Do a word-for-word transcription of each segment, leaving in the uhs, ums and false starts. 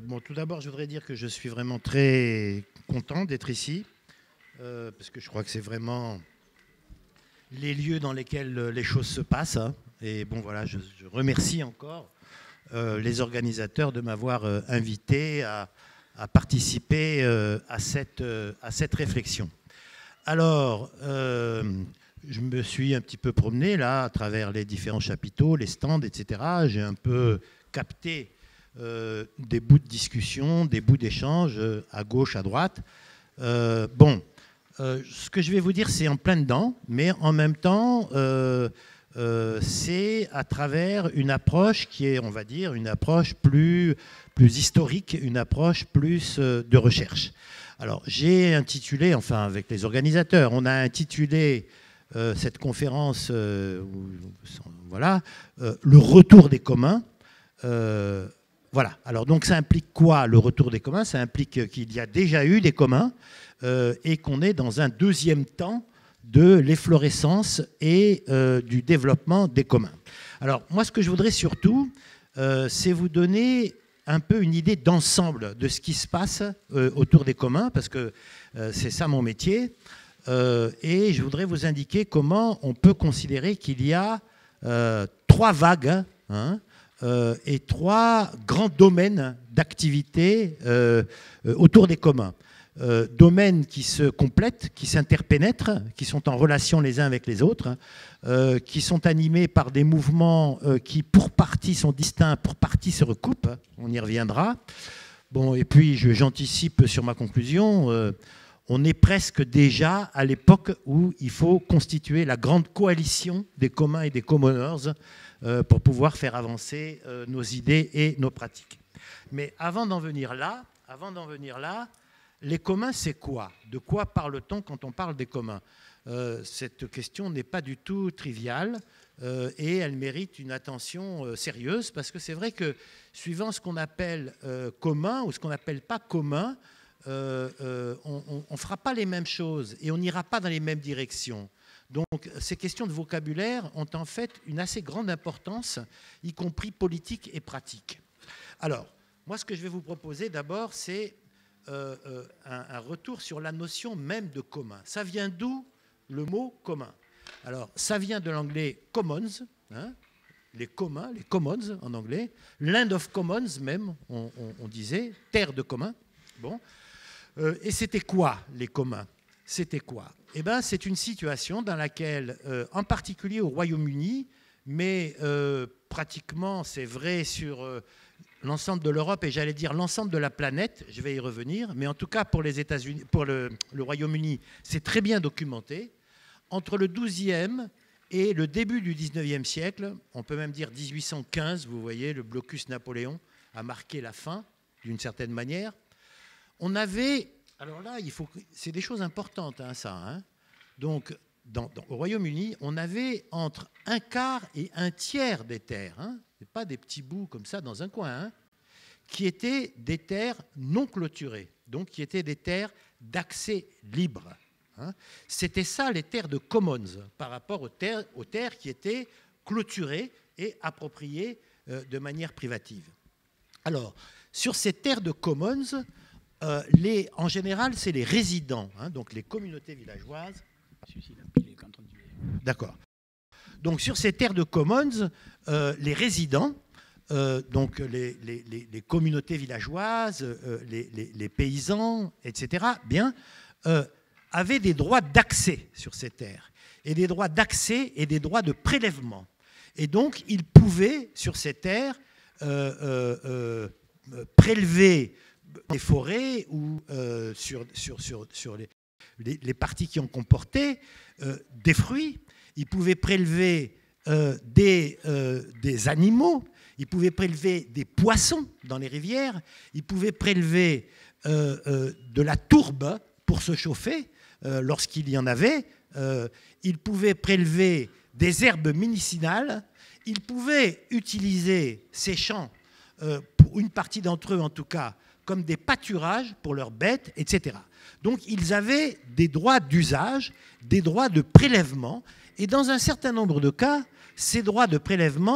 bon, tout d'abord, je voudrais dire que je suis vraiment très content d'être ici, euh, parce que je crois que c'est vraiment les lieux dans lesquels les choses se passent. Hein. Et bon, voilà, je, je remercie encore euh, les organisateurs de m'avoir euh, invité à, à participer euh, à, cette, euh, à cette réflexion. Alors, euh, je me suis un petit peu promené là à travers les différents chapiteaux, les stands, et cetera. J'ai un peu capté Euh, des bouts de discussion, des bouts d'échange euh, à gauche, à droite. Euh, bon, euh, ce que je vais vous dire, c'est en plein dedans, mais en même temps, euh, euh, c'est à travers une approche qui est, on va dire, une approche plus, plus historique, une approche plus euh, de recherche. Alors, j'ai intitulé, enfin, avec les organisateurs, on a intitulé euh, cette conférence, euh, voilà, euh, le retour des communs. Euh, Voilà. Alors, donc, ça implique quoi, le retour des communs? Ça implique qu'il y a déjà eu des communs euh, et qu'on est dans un deuxième temps de l'efflorescence et euh, du développement des communs. Alors, moi, ce que je voudrais surtout, euh, c'est vous donner un peu une idée d'ensemble de ce qui se passe euh, autour des communs, parce que euh, c'est ça mon métier. Euh, et je voudrais vous indiquer comment on peut considérer qu'il y a euh, trois vagues, hein, Euh, et trois grands domaines d'activité euh, euh, autour des communs. Euh, domaines qui se complètent, qui s'interpénètrent, qui sont en relation les uns avec les autres, euh, qui sont animés par des mouvements euh, qui, pour partie, sont distincts, pour partie se recoupent. On y reviendra. Bon, et puis, je, j'anticipe sur ma conclusion. Euh, on est presque déjà à l'époque où il faut constituer la grande coalition des communs et des commoners euh, pour pouvoir faire avancer euh, nos idées et nos pratiques. Mais avant d'en venir là, avant d'en venir là, les communs, c'est quoi? De quoi parle-t-on quand on parle des communs? euh, Cette question n'est pas du tout triviale euh, et elle mérite une attention euh, sérieuse, parce que c'est vrai que suivant ce qu'on appelle euh, commun ou ce qu'on n'appelle pas commun, Euh, euh, on ne fera pas les mêmes choses et on n'ira pas dans les mêmes directions. Donc ces questions de vocabulaire ont en fait une assez grande importance, y compris politique et pratique. Alors, moi ce que je vais vous proposer d'abord, c'est euh, euh, un, un retour sur la notion même de commun. Ça vient d'où le mot commun? Alors, ça vient de l'anglais commons, hein, les communs, les commons en anglais, land of commons même, on, on, on disait, terre de commun. Bon. Euh, et c'était quoi, les communs? C'était quoi? Eh bien, c'est une situation dans laquelle, euh, en particulier au Royaume-Uni, mais euh, pratiquement, c'est vrai sur euh, l'ensemble de l'Europe et j'allais dire l'ensemble de la planète, je vais y revenir, mais en tout cas pour les États-Unis, pour le, le Royaume-Uni, c'est très bien documenté. Entre le douzième et le début du dix-neuvième siècle, on peut même dire dix-huit cent quinze, vous voyez, le blocus Napoléon a marqué la fin, d'une certaine manière. On avait, alors là, il faut, c'est des choses importantes, hein, ça. Hein. Donc, dans, dans, au Royaume-Uni, on avait entre un quart et un tiers des terres, hein, c'est pas des petits bouts comme ça dans un coin, hein, qui étaient des terres non clôturées, donc qui étaient des terres d'accès libre. Hein. C'était ça les terres de commons par rapport aux terres, aux terres qui étaient clôturées et appropriées euh, de manière privative. Alors, sur ces terres de commons, Euh, les, en général, c'est les résidents, hein, donc les communautés villageoises. D'accord. Donc sur ces terres de commons, euh, les résidents, euh, donc les, les, les, les communautés villageoises, euh, les, les, les paysans, et cetera, bien, euh, avaient des droits d'accès sur ces terres, et des droits d'accès et des droits de prélèvement. Et donc, ils pouvaient, sur ces terres, euh, euh, euh, prélever les forêts ou euh, sur, sur, sur, sur les, les, les parties qui ont comporté euh, des fruits. Ils pouvaient prélever euh, des, euh, des animaux, ils pouvaient prélever des poissons dans les rivières, ils pouvaient prélever euh, euh, de la tourbe pour se chauffer euh, lorsqu'il y en avait, euh, ils pouvaient prélever des herbes médicinales, ils pouvaient utiliser ces champs, euh, pour une partie d'entre eux en tout cas, comme des pâturages pour leurs bêtes, et cetera. Donc ils avaient des droits d'usage, des droits de prélèvement, et dans un certain nombre de cas, ces droits de prélèvement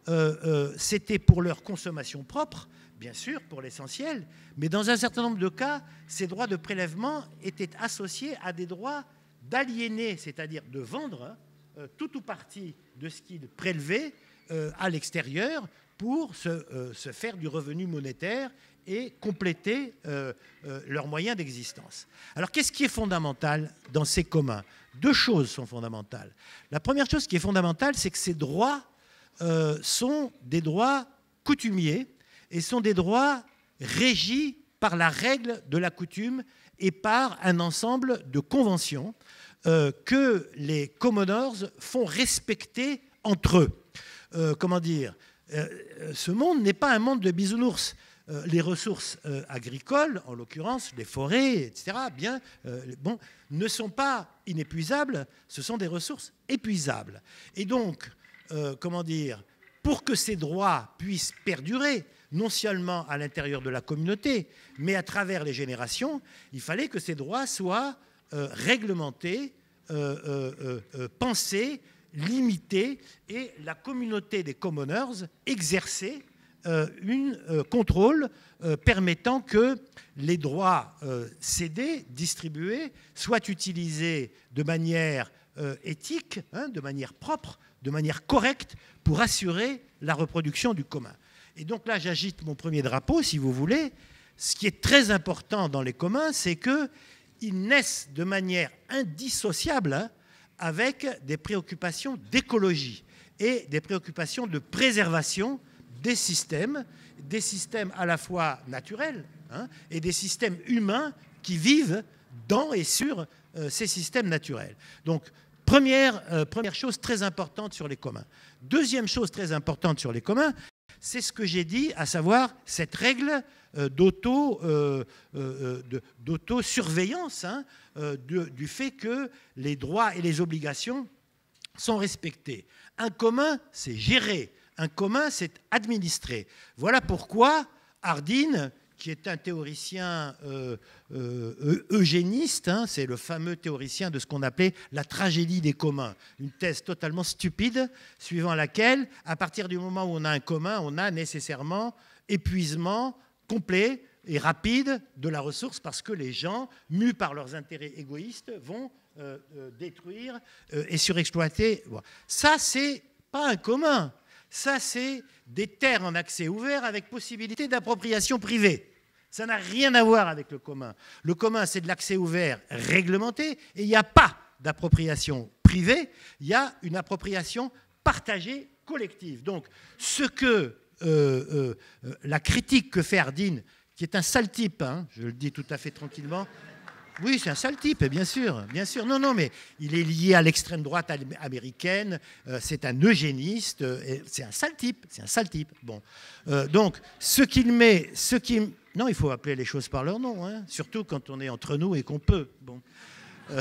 euh, euh, c'était pour leur consommation propre, bien sûr, pour l'essentiel, mais dans un certain nombre de cas, ces droits de prélèvement étaient associés à des droits d'aliéner, c'est-à-dire de vendre euh, tout ou partie de ce qu'ils prélevaient euh, à l'extérieur pour se, euh, se faire du revenu monétaire et compléter euh, euh, leurs moyens d'existence. Alors, qu'est-ce qui est fondamental dans ces communs? Deux choses sont fondamentales. La première chose qui est fondamentale, c'est que ces droits euh, sont des droits coutumiers et sont des droits régis par la règle de la coutume et par un ensemble de conventions euh, que les commoners font respecter entre eux. Euh, comment dire euh, ce monde n'est pas un monde de bisounours. Euh, les ressources euh, agricoles, en l'occurrence les forêts, et cetera, bien, euh, bon, ne sont pas inépuisables, ce sont des ressources épuisables. Et donc, euh, comment dire, pour que ces droits puissent perdurer, non seulement à l'intérieur de la communauté, mais à travers les générations, il fallait que ces droits soient euh, réglementés, euh, euh, euh, pensés, limités, et la communauté des commoners exerçait Euh, un euh, contrôle euh, permettant que les droits euh, cédés, distribués, soient utilisés de manière euh, éthique, hein, de manière propre, de manière correcte, pour assurer la reproduction du commun. Et donc là, j'agite mon premier drapeau, si vous voulez. Ce qui est très important dans les communs, c'est qu'ils naissent de manière indissociable hein, avec des préoccupations d'écologie et des préoccupations de préservation des systèmes, des systèmes à la fois naturels hein, et des systèmes humains qui vivent dans et sur euh, ces systèmes naturels. Donc, première, euh, première chose très importante sur les communs. Deuxième chose très importante sur les communs, c'est ce que j'ai dit, à savoir cette règle euh, d'auto, euh, euh, de, d'auto-surveillance hein, euh, de, du fait que les droits et les obligations sont respectés. Un commun, c'est géré. Un commun, c'est administré. Voilà pourquoi Hardin, qui est un théoricien euh, euh, eugéniste, hein, c'est le fameux théoricien de ce qu'on appelait la tragédie des communs, une thèse totalement stupide, suivant laquelle, à partir du moment où on a un commun, on a nécessairement épuisement complet et rapide de la ressource, parce que les gens, mus par leurs intérêts égoïstes, vont euh, euh, détruire euh, et surexploiter. Bon. Ça, c'est pas un commun. Ça, c'est des terres en accès ouvert avec possibilité d'appropriation privée. Ça n'a rien à voir avec le commun. Le commun, c'est de l'accès ouvert réglementé et il n'y a pas d'appropriation privée, il y a une appropriation partagée collective. Donc, ce que euh, euh, la critique que fait Hardin, qui est un sale type, hein, je le dis tout à fait tranquillement, oui, c'est un sale type, bien sûr, bien sûr. Non, non, mais il est lié à l'extrême droite américaine. Euh, c'est un eugéniste. Euh, c'est un sale type. C'est un sale type. Bon, euh, donc ce qu'il met, ce qui, non, il faut appeler les choses par leur nom, hein, surtout quand on est entre nous et qu'on peut. Bon, euh,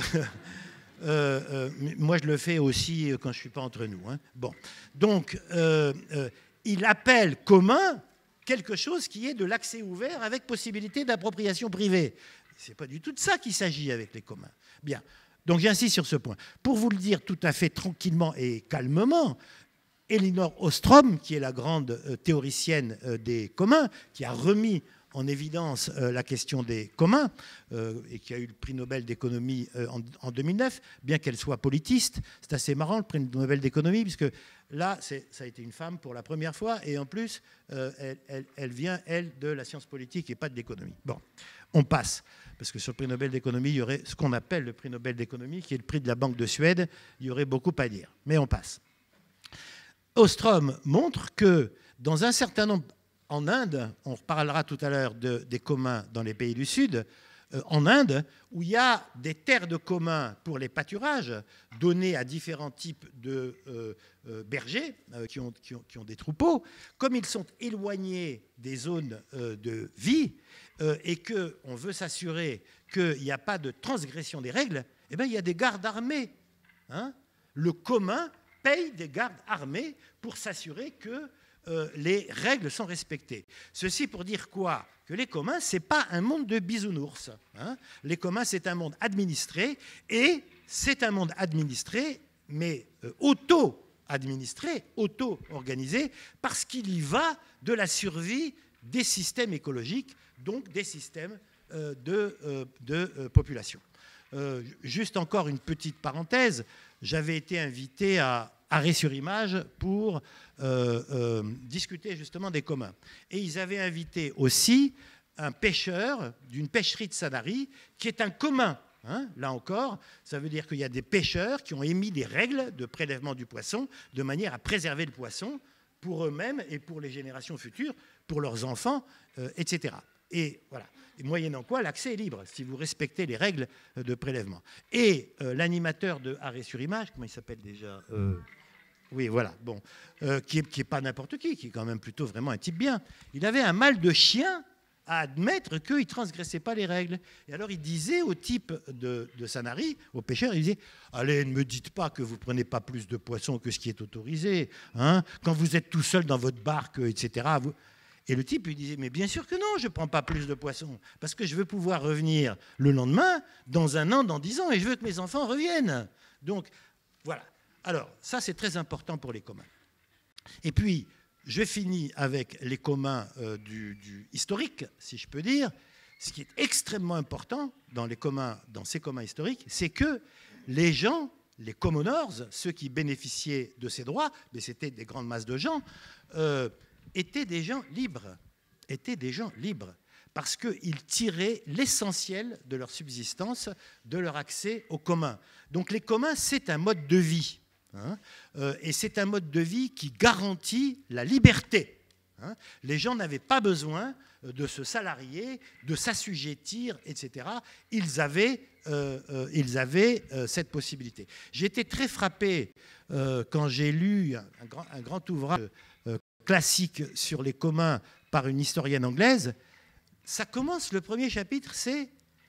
euh, euh, moi je le fais aussi quand je suis pas entre nous. Hein. Bon, donc euh, euh, il appelle commun quelque chose qui est de l'accès ouvert avec possibilité d'appropriation privée. Ce n'est pas du tout de ça qu'il s'agit avec les communs. Bien, donc j'insiste sur ce point. Pour vous le dire tout à fait tranquillement et calmement, Elinor Ostrom, qui est la grande théoricienne des communs, qui a remis en évidence la question des communs euh, et qui a eu le prix Nobel d'économie en, en deux mille neuf, bien qu'elle soit politiste. C'est assez marrant le prix Nobel d'économie, puisque là, ça a été une femme pour la première fois, et en plus, euh, elle, elle, elle vient, elle, de la science politique et pas de l'économie. Bon, on passe. Parce que sur le prix Nobel d'économie, il y aurait ce qu'on appelle le prix Nobel d'économie, qui est le prix de la Banque de Suède. Il y aurait beaucoup à dire. Mais on passe. Ostrom montre que dans un certain nombre... En Inde, on reparlera tout à l'heure de, des communs dans les pays du Sud, euh, en Inde, où il y a des terres de communs pour les pâturages données à différents types de euh, euh, bergers euh, qui, ont, qui, ont, qui ont des troupeaux, comme ils sont éloignés des zones euh, de vie euh, et qu'on veut s'assurer qu'il n'y a pas de transgression des règles, eh bien, il y a des gardes armés. Hein. Le commun paye des gardes armés pour s'assurer que Euh, les règles sont respectées. Ceci pour dire quoi? Que les communs, ce n'est pas un monde de bisounours. Hein. Les communs, c'est un monde administré, et c'est un monde administré, mais euh, auto auto-administrés, auto-organisés, parce qu'il y va de la survie des systèmes écologiques, donc des systèmes euh, de, euh, de euh, population. Euh, juste encore une petite parenthèse, j'avais été invité à Arrêt-sur-Image pour euh, euh, discuter justement des communs. Et ils avaient invité aussi un pêcheur d'une pêcherie de Sanary, qui est un commun. Hein, là encore, ça veut dire qu'il y a des pêcheurs qui ont émis des règles de prélèvement du poisson de manière à préserver le poisson pour eux-mêmes et pour les générations futures, pour leurs enfants, euh, et cetera. Et voilà. Et moyennant quoi, l'accès est libre, si vous respectez les règles de prélèvement. Et euh, l'animateur de Arrêt-sur-Image, comment il s'appelle déjà euh, Oui, voilà, bon, euh, qui n'est qui est pas n'importe qui, qui est quand même plutôt vraiment un type bien. Il avait un mal de chien à admettre qu'il ne transgressait pas les règles. Et alors il disait au type de, de Sanary, au pêcheur, il disait « Allez, ne me dites pas que vous ne prenez pas plus de poissons que ce qui est autorisé. Hein, quand vous êtes tout seul dans votre barque, et cetera vous... » Et le type lui disait « Mais bien sûr que non, je ne prends pas plus de poissons, parce que je veux pouvoir revenir le lendemain, dans un an, dans dix ans, et je veux que mes enfants reviennent. » Donc, voilà. Alors, ça, c'est très important pour les communs. Et puis, je finis avec les communs euh, du, du historique, si je peux dire. Ce qui est extrêmement important dans, les communs, dans ces communs historiques, c'est que les gens, les commoners, ceux qui bénéficiaient de ces droits, mais c'était des grandes masses de gens, euh, étaient des gens libres, étaient des gens libres, parce qu'ils tiraient l'essentiel de leur subsistance, de leur accès aux communs. Donc les communs, c'est un mode de vie. Hein, euh, et c'est un mode de vie qui garantit la liberté. Hein. Les gens n'avaient pas besoin de se salarier, de s'assujettir, et cetera. Ils avaient, euh, euh, ils avaient euh, cette possibilité. J'ai été très frappé euh, quand j'ai lu un, un, grand, un grand ouvrage euh, classique sur les communs par une historienne anglaise. Ça commence, le premier chapitre, c'est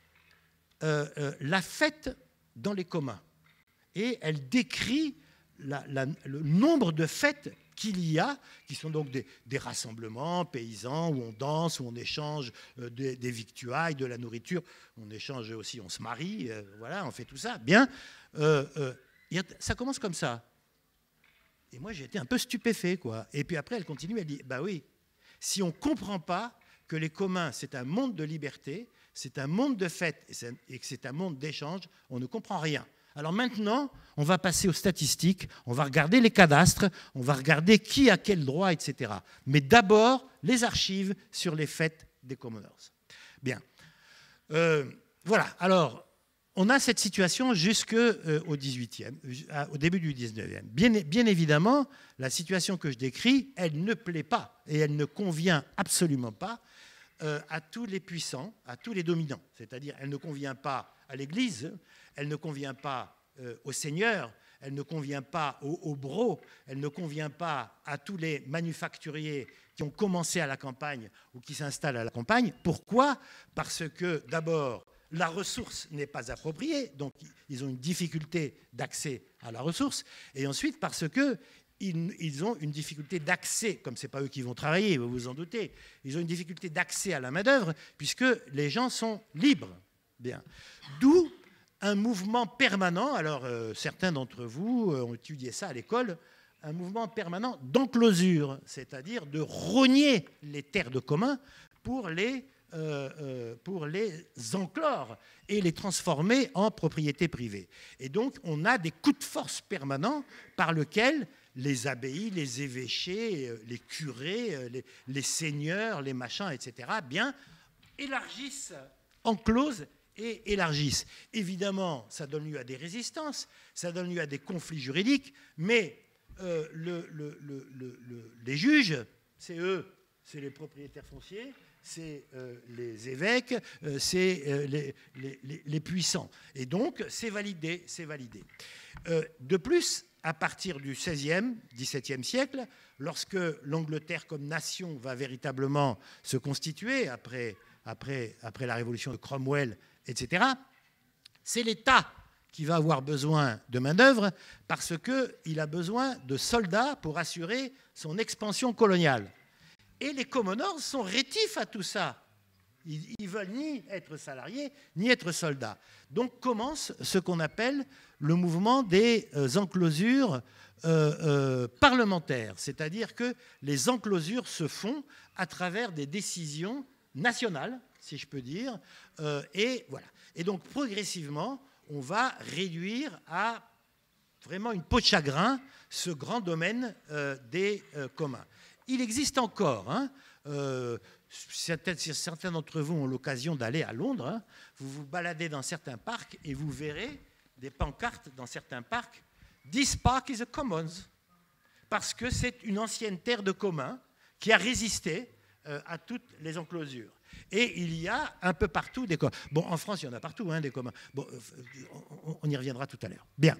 euh, euh, la fête dans les communs. Et elle décrit La, la, le nombre de fêtes qu'il y a, qui sont donc des, des rassemblements paysans où on danse, où on échange euh, des, des victuailles, de la nourriture, on échange aussi, on se marie, euh, voilà, on fait tout ça, bien. Euh, euh, ça commence comme ça. Et moi, j'ai été un peu stupéfait, quoi. Et puis après, elle continue, elle dit, bah oui, si on ne comprend pas que les communs, c'est un monde de liberté, c'est un monde de fêtes et que c'est un monde d'échange, on ne comprend rien. Alors maintenant, on va passer aux statistiques, on va regarder les cadastres, on va regarder qui a quel droit, et cetera. Mais d'abord, les archives sur les fêtes des commoners. Bien. Euh, voilà. Alors, on a cette situation jusqu'au euh, dix-huitième, au début du dix-neuvième. Bien, bien évidemment, la situation que je décris, elle ne plaît pas et elle ne convient absolument pas euh, à tous les puissants, à tous les dominants. C'est-à-dire, elle ne convient pas à l'Église, elle ne convient pas euh, aux seigneurs, elle ne convient pas aux, aux bros, elle ne convient pas à tous les manufacturiers qui ont commencé à la campagne ou qui s'installent à la campagne. Pourquoi ? Parce que, d'abord, la ressource n'est pas appropriée, donc ils ont une difficulté d'accès à la ressource, et ensuite parce que ils, ils ont une difficulté d'accès, comme ce n'est pas eux qui vont travailler, vous vous en doutez, ils ont une difficulté d'accès à la main-d'œuvre, puisque les gens sont libres. Bien. D'où un mouvement permanent, alors euh, certains d'entre vous euh, ont étudié ça à l'école, un mouvement permanent d'enclosure, c'est-à-dire de rogner les terres de commun pour les, euh, euh, pour les enclore et les transformer en propriété privée. Et donc, on a des coups de force permanents par lesquels les abbayes, les évêchés, les curés, les, les seigneurs, les machins, et cetera, bien, élargissent, enclosent et élargissent. Évidemment, ça donne lieu à des résistances, ça donne lieu à des conflits juridiques, mais euh, le, le, le, le, les juges, c'est eux, c'est les propriétaires fonciers, c'est euh, les évêques, euh, c'est euh, les, les, les puissants. Et donc, c'est validé, c'est validé. Euh, de plus, à partir du seizième, dix-septième siècle, lorsque l'Angleterre comme nation va véritablement se constituer, après, après, après la révolution de Cromwell, et cetera, c'est l'État qui va avoir besoin de main-d'œuvre parce qu'il a besoin de soldats pour assurer son expansion coloniale. Et les commoners sont rétifs à tout ça. Ils ne veulent ni être salariés, ni être soldats. Donc commence ce qu'on appelle le mouvement des enclosures euh, euh, parlementaire, c'est-à-dire que les enclosures se font à travers des décisions nationales, si je peux dire, euh, et voilà. Et donc progressivement, on va réduire à vraiment une peau de chagrin ce grand domaine euh, des euh, communs. Il existe encore, hein, euh, certains, certains d'entre vous ont l'occasion d'aller à Londres, hein, vous vous baladez dans certains parcs et vous verrez des pancartes dans certains parcs. This park is a commons, parce que c'est une ancienne terre de commun qui a résisté euh, à toutes les enclosures. Et il y a un peu partout des communs. Bon, en France, il y en a partout, hein, des communs. Bon, on, on y reviendra tout à l'heure. Bien.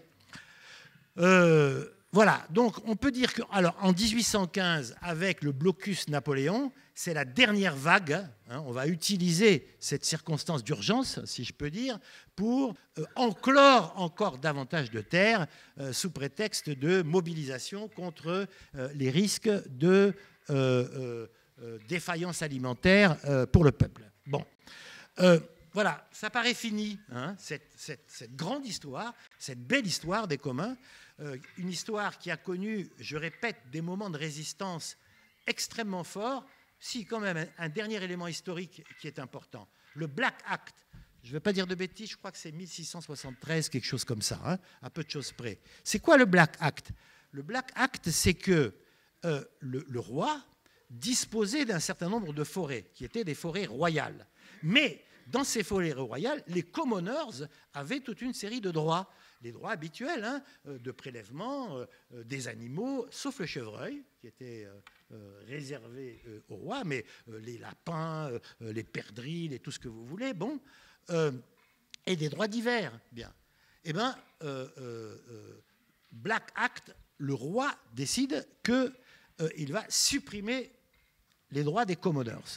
Euh, voilà, donc on peut dire que, alors, en dix-huit cent quinze, avec le blocus Napoléon, c'est la dernière vague, hein, on va utiliser cette circonstance d'urgence, si je peux dire, pour euh, enclore encore davantage de terres euh, sous prétexte de mobilisation contre euh, les risques de euh, euh, défaillance alimentaire euh, pour le peuple. Bon. Euh, Voilà, ça paraît fini, hein, cette, cette, cette grande histoire, cette belle histoire des communs, euh, une histoire qui a connu, je répète, des moments de résistance extrêmement forts. Si, quand même, un, un dernier élément historique qui est important, le Black Act. Je ne vais pas dire de bêtises, je crois que c'est mille six cent soixante-treize, quelque chose comme ça, hein, à peu de choses près. C'est quoi le Black Act? Le Black Act, c'est que euh, le, le roi disposait d'un certain nombre de forêts, qui étaient des forêts royales. Mais dans ces forêts royales, les commoners avaient toute une série de droits, les droits habituels, hein, de prélèvement euh, des animaux, sauf le chevreuil, qui était euh, euh, réservé euh, au roi, mais euh, les lapins, euh, les perdrix, et tout ce que vous voulez, bon, euh, et des droits divers, bien. Eh bien, euh, euh, Black Act, le roi décide qu'il euh, va supprimer les droits des commoners.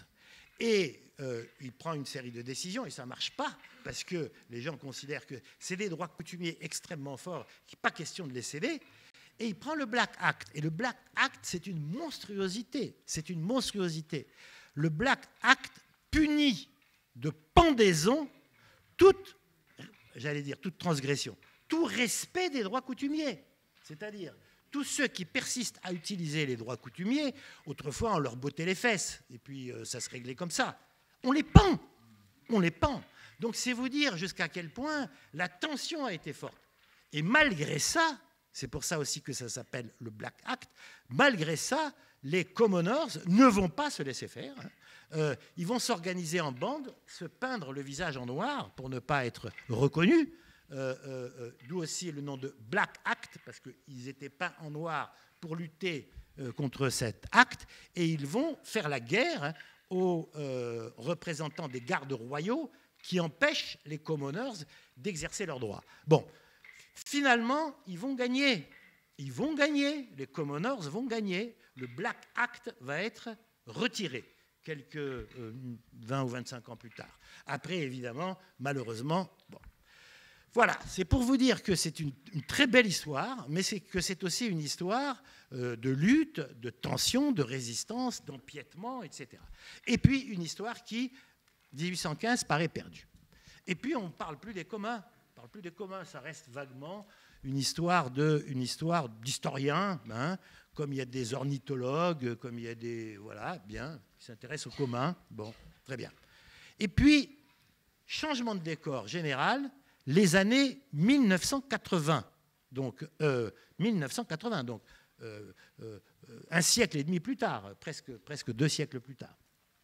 Et euh, il prend une série de décisions, et ça ne marche pas, parce que les gens considèrent que c'est des droits coutumiers extrêmement forts, qu'il n'est pas question de les céder. Et il prend le Black Act. Et le Black Act, c'est une monstruosité. C'est une monstruosité. Le Black Act punit de pendaison toute, j'allais dire, toute transgression, tout respect des droits coutumiers. C'est-à-dire, tous ceux qui persistent à utiliser les droits coutumiers, autrefois on leur bottait les fesses, et puis euh, ça se réglait comme ça. On les pend, on les pend. Donc c'est vous dire jusqu'à quel point la tension a été forte. Et malgré ça, c'est pour ça aussi que ça s'appelle le Black Act, malgré ça, les commoners ne vont pas se laisser faire. Euh, ils vont s'organiser en bande, se peindre le visage en noir pour ne pas être reconnus. Euh, euh, d'où aussi le nom de Black Act, parce qu'ils étaient peints en noir pour lutter euh, contre cet acte, et ils vont faire la guerre, hein, aux euh, représentants des gardes royaux qui empêchent les commoners d'exercer leurs droits. Bon, finalement, ils vont gagner. Ils vont gagner. Les commoners vont gagner. Le Black Act va être retiré quelques euh, vingt ou vingt-cinq ans plus tard. Après, évidemment, malheureusement, bon. Voilà, c'est pour vous dire que c'est une, une très belle histoire, mais c'est que c'est aussi une histoire euh, de lutte, de tension, de résistance, d'empiètement, et cetera. Et puis une histoire qui, dix-huit cent quinze, paraît perdue. Et puis on ne parle plus des communs. On ne parle plus des communs, ça reste vaguement une histoire de, une histoire d'historiens, hein, comme il y a des ornithologues, comme il y a des, voilà, bien, qui s'intéressent aux communs. Bon, très bien. Et puis, changement de décor général, les années mille neuf cent quatre-vingts, donc euh, mille neuf cent quatre-vingts, donc euh, euh, un siècle et demi plus tard, presque, presque deux siècles plus tard.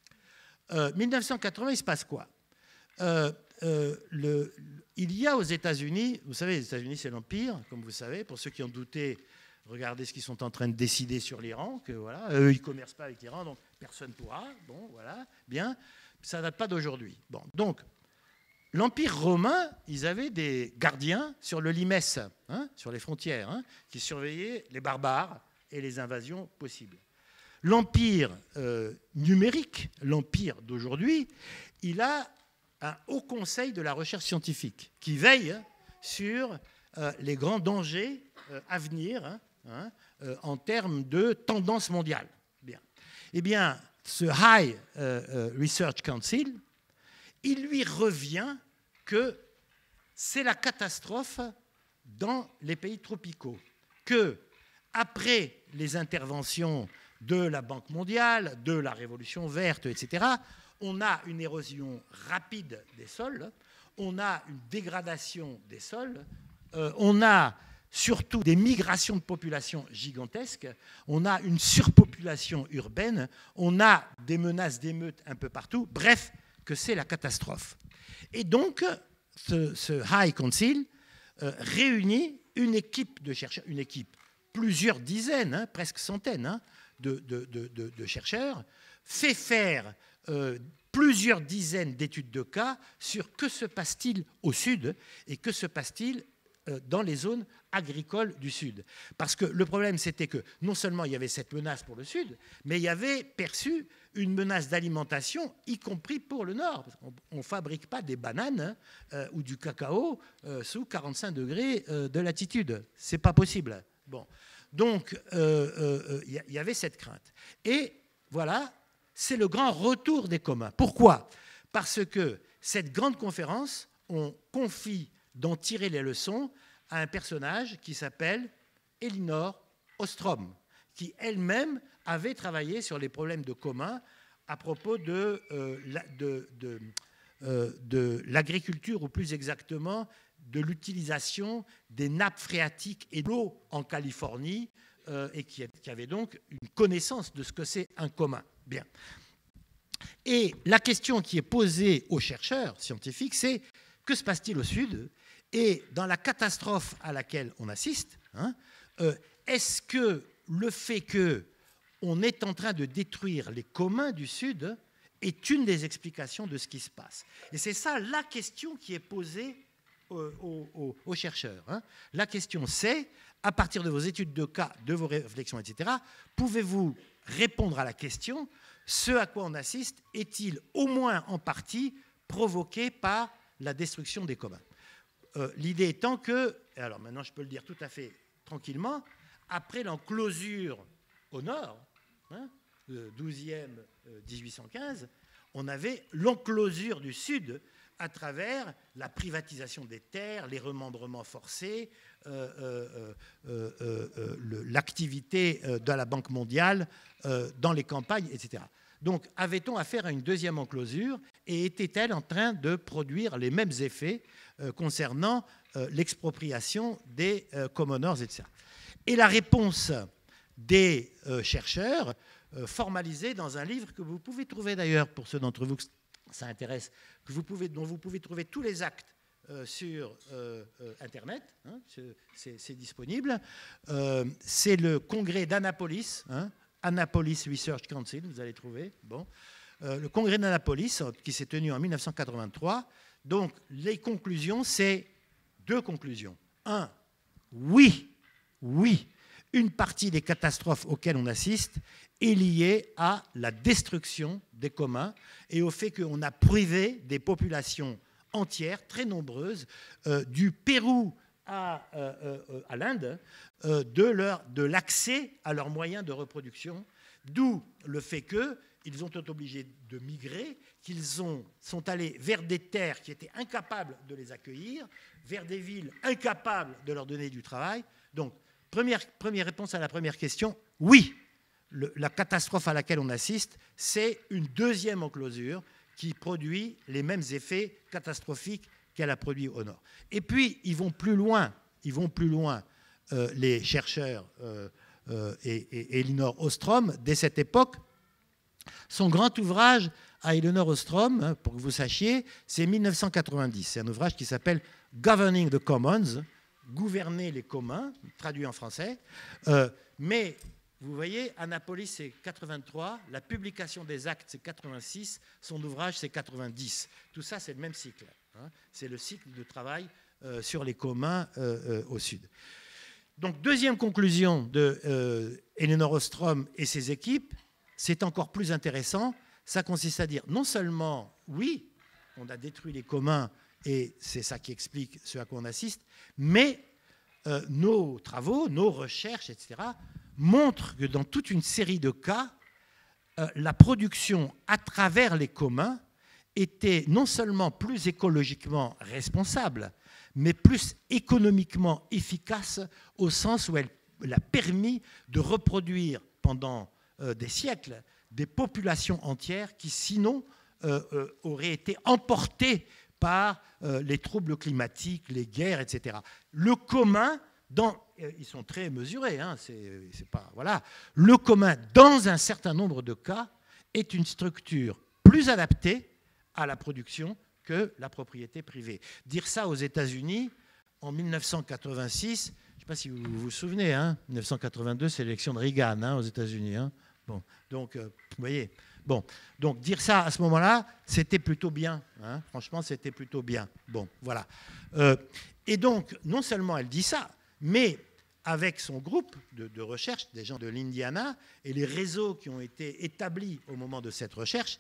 Euh, mille neuf cent quatre-vingts, il se passe quoi? euh, euh, le, Il y a aux États-Unis, vous savez, les États-Unis, c'est l'Empire, comme vous savez, pour ceux qui ont douté, regardez ce qu'ils sont en train de décider sur l'Iran, que voilà, eux, ils ne commercent pas avec l'Iran, donc personne ne pourra, bon, voilà, bien, ça ne date pas d'aujourd'hui. Bon, donc, l'Empire romain, ils avaient des gardiens sur le limes, hein, sur les frontières, hein, qui surveillaient les barbares et les invasions possibles. L'Empire euh, numérique, l'Empire d'aujourd'hui, il a un haut conseil de la recherche scientifique qui veille sur euh, les grands dangers euh, à venir, hein, hein, euh, en termes de tendance mondiale. Bien. Eh bien, ce High euh, Research Council, il lui revient que c'est la catastrophe dans les pays tropicaux, que après les interventions de la Banque mondiale, de la Révolution verte, et cetera, on a une érosion rapide des sols, on a une dégradation des sols, euh, on a surtout des migrations de population gigantesques, on a une surpopulation urbaine, on a des menaces d'émeutes un peu partout, bref, que c'est la catastrophe. Et donc, ce, ce High Council euh, réunit une équipe de chercheurs, une équipe, plusieurs dizaines, hein, presque centaines hein, de, de, de, de, de chercheurs, fait faire euh, plusieurs dizaines d'études de cas sur que se passe-t-il au sud et que se passe-t-il euh, dans les zones agricoles du sud. Parce que le problème, c'était que non seulement il y avait cette menace pour le sud, mais il y avait perçu une menace d'alimentation, y compris pour le nord. On ne fabrique pas des bananes hein, euh, ou du cacao euh, sous quarante-cinq degrés euh, de latitude. Ce n'est pas possible. Bon. Donc, il euh, euh, y, y avait cette crainte. Et voilà, c'est le grand retour des communs. Pourquoi? Parce que cette grande conférence, on confie d'en tirer les leçons à un personnage qui s'appelle Elinor Ostrom, qui elle-même avait travaillé sur les problèmes de communs à propos de, euh, de, de, euh, de l'agriculture, ou plus exactement de l'utilisation des nappes phréatiques et de l'eau en Californie, euh, et qui, qui avait donc une connaissance de ce que c'est un commun. Bien. Et la question qui est posée aux chercheurs scientifiques, c'est que se passe-t-il au sud? Et dans la catastrophe à laquelle on assiste, hein, euh, est-ce que le fait qu'on est en train de détruire les communs du sud est une des explications de ce qui se passe? Et c'est ça la question qui est posée aux, aux, aux chercheurs. Hein. La question c'est, à partir de vos études de cas, de vos réflexions, et cetera, pouvez-vous répondre à la question, ce à quoi on assiste est-il au moins en partie provoqué par la destruction des communs? Euh, L'idée étant que, alors maintenant je peux le dire tout à fait tranquillement, après l'enclosure au nord, hein, le douzième mille huit cent quinze, on avait l'enclosure du sud à travers la privatisation des terres, les remembrements forcés, euh, euh, euh, euh, euh, l'activité de la Banque mondiale euh, dans les campagnes, et cetera. Donc, avait-on affaire à une deuxième enclosure et était-elle en train de produire les mêmes effets euh, concernant euh, l'expropriation des euh, commoners, et cetera. Et la réponse des euh, chercheurs, euh, formalisée dans un livre que vous pouvez trouver d'ailleurs, pour ceux d'entre vous que ça intéresse, que vous pouvez, dont vous pouvez trouver tous les actes euh, sur euh, euh, Internet, hein, c'est disponible. Euh, c'est le congrès d'Annapolis, hein, Annapolis Research Council, vous allez trouver. Bon. Euh, le congrès d'Annapolis, qui s'est tenu en mille neuf cent quatre-vingt-trois. Donc, les conclusions, c'est deux conclusions. Un, oui, oui, une partie des catastrophes auxquelles on assiste est liée à la destruction des communs et au fait qu'on a privé des populations entières, très nombreuses, euh, du Pérou à, euh, euh, à l'Inde, euh, de l'accès à leurs moyens de reproduction, d'où le fait qu'ils ont été obligés de migrer, qu'ils sont allés vers des terres qui étaient incapables de les accueillir, vers des villes incapables de leur donner du travail. Donc, première, première réponse à la première question, oui, le, la catastrophe à laquelle on assiste, c'est une deuxième enclosure qui produit les mêmes effets catastrophiques qu'elle a produits au nord. Et puis, ils vont plus loin, ils vont plus loin, euh, les chercheurs euh, euh, et, et, et Elinor Ostrom, dès cette époque. Son grand ouvrage à Elinor Ostrom, hein, pour que vous sachiez, c'est mille neuf cent quatre-vingt-dix. C'est un ouvrage qui s'appelle « Governing the Commons », Gouverner les communs, traduit en français. Euh, mais, vous voyez, Annapolis, c'est quatre-vingt-trois, la publication des actes, c'est quatre-vingt-six, son ouvrage, c'est quatre-vingt-dix. Tout ça, c'est le même cycle. Hein. C'est le cycle de travail euh, sur les communs euh, euh, au sud. Donc, deuxième conclusion de euh, Elinor Ostrom et ses équipes, c'est encore plus intéressant. Ça consiste à dire, non seulement, oui, on a détruit les communs, et c'est ça qui explique ce à quoi on assiste, mais euh, nos travaux, nos recherches, et cetera, montrent que dans toute une série de cas, euh, la production à travers les communs était non seulement plus écologiquement responsable, mais plus économiquement efficace, au sens où elle a permis de reproduire pendant euh, des siècles des populations entières qui, sinon, euh, euh, auraient été emportées par euh, les troubles climatiques, les guerres, et cetera. Le commun, dans, euh, ils sont très mesurés, hein, c'est, c'est pas, voilà. Le commun, dans un certain nombre de cas, est une structure plus adaptée à la production que la propriété privée. Dire ça aux États-Unis en mille neuf cent quatre-vingt-six, je ne sais pas si vous vous souvenez, hein, mille neuf cent quatre-vingt-deux, c'est l'élection de Reagan hein, aux États-Unis. Hein. Bon, donc, euh, vous voyez, bon, donc dire ça à ce moment-là, c'était plutôt bien. Hein, franchement, c'était plutôt bien. Bon, voilà. Euh, et donc, non seulement elle dit ça, mais avec son groupe de, de recherche, des gens de l'Indiana, et les réseaux qui ont été établis au moment de cette recherche,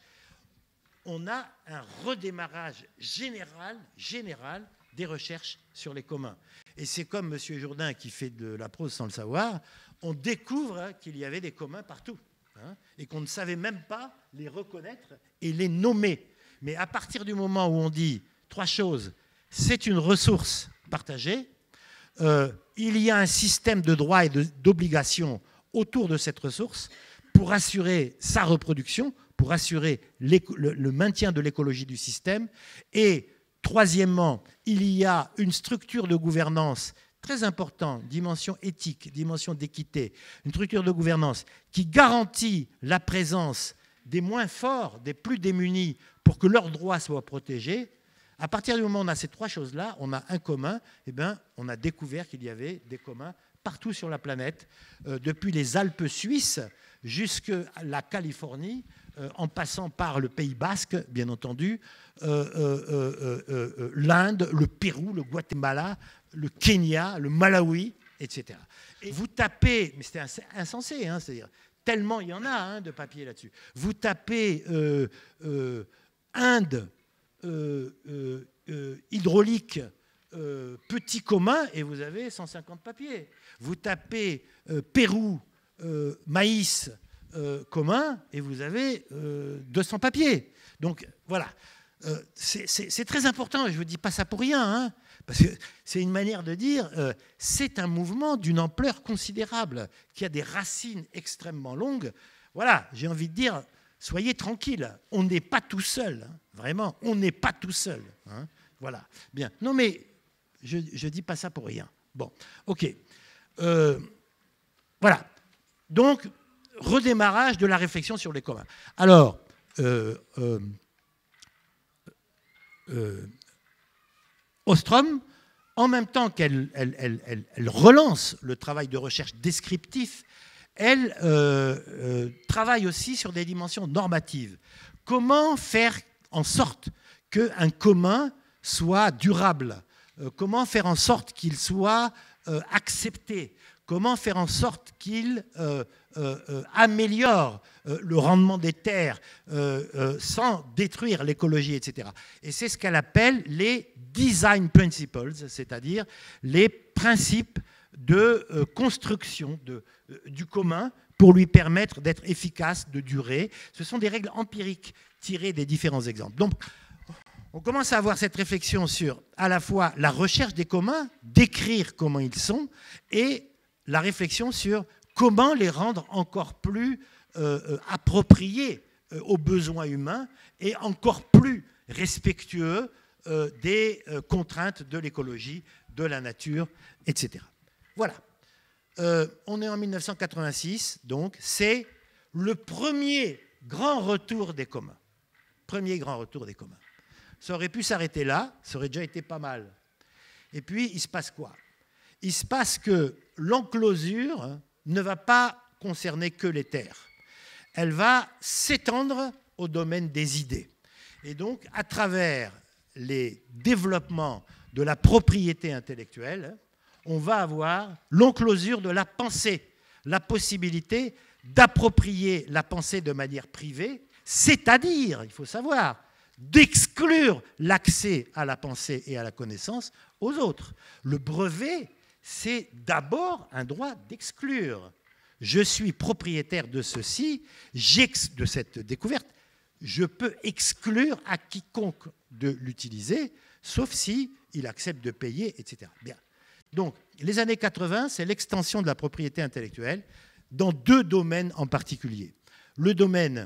on a un redémarrage général, général des recherches sur les communs. Et c'est comme M. Jourdain qui fait de la prose sans le savoir, on découvre qu'il y avait des communs partout, hein, et qu'on ne savait même pas les reconnaître et les nommer. Mais à partir du moment où on dit trois choses, c'est une ressource partagée, euh, il y a un système de droits et d'obligations autour de cette ressource pour assurer sa reproduction, pour assurer le, le maintien de l'écologie du système. Et troisièmement, il y a une structure de gouvernance très importante, dimension éthique, dimension d'équité, une structure de gouvernance qui garantit la présence des moins forts, des plus démunis, pour que leurs droits soient protégés. À partir du moment où on a ces trois choses-là, on a un commun, eh bien, on a découvert qu'il y avait des communs partout sur la planète, euh, depuis les Alpes suisses jusqu'à la Californie, euh, en passant par le Pays basque, bien entendu, euh, euh, euh, euh, l'Inde, le Pérou, le Guatemala, le Kenya, le Malawi, et cetera. Et vous tapez, mais c'était insensé, hein, c'est-à-dire tellement il y en a hein, de papier là-dessus. Vous tapez euh, euh, Inde, euh, euh, euh, hydraulique, euh, petit commun, et vous avez cent cinquante papiers. Vous tapez euh, Pérou, euh, maïs euh, commun, et vous avez euh, deux cents papiers. Donc voilà, euh, c'est très important, et je ne vous dis pas ça pour rien, hein, parce que c'est une manière de dire, euh, c'est un mouvement d'une ampleur considérable, qui a des racines extrêmement longues. Voilà, j'ai envie de dire, soyez tranquilles, on n'est pas tout seul, hein, vraiment, on n'est pas tout seul. Hein, voilà, bien. Non mais, je ne dis pas ça pour rien. Bon, ok. Euh, voilà. Donc, redémarrage de la réflexion sur les communs. Alors, euh, euh, euh, Ostrom, en même temps qu'elle elle, elle, elle, elle relance le travail de recherche descriptif, elle euh, euh, travaille aussi sur des dimensions normatives. Comment faire en sorte qu'un commun soit durable? euh, Comment faire en sorte qu'il soit euh, accepté? Comment faire en sorte qu'il euh, euh, euh, améliore euh, le rendement des terres euh, euh, sans détruire l'écologie, et cetera. Et c'est ce qu'elle appelle les design principles, c'est-à-dire les principes de euh, construction de, euh, du commun pour lui permettre d'être efficace, de durer. Ce sont des règles empiriques tirées des différents exemples. Donc, on commence à avoir cette réflexion sur à la fois la recherche des communs, décrire comment ils sont, et la réflexion sur comment les rendre encore plus euh, appropriés euh, aux besoins humains et encore plus respectueux euh, des euh, contraintes de l'écologie, de la nature, et cetera. Voilà. Euh, on est en mille neuf cent quatre-vingt-six, donc c'est le premier grand retour des communs. Premier grand retour des communs. Ça aurait pu s'arrêter là, ça aurait déjà été pas mal. Et puis, il se passe quoi? Il se passe que l'enclosure ne va pas concerner que les terres. Elle va s'étendre au domaine des idées. Et donc, à travers les développements de la propriété intellectuelle, on va avoir l'enclosure de la pensée, la possibilité d'approprier la pensée de manière privée, c'est-à-dire, il faut savoir, d'exclure l'accès à la pensée et à la connaissance aux autres. Le brevet, c'est d'abord un droit d'exclure. Je suis propriétaire de ceci, de cette découverte, je peux exclure à quiconque de l'utiliser, sauf si il accepte de payer, et cetera. Bien. Donc, les années quatre-vingts, c'est l'extension de la propriété intellectuelle dans deux domaines en particulier. Le domaine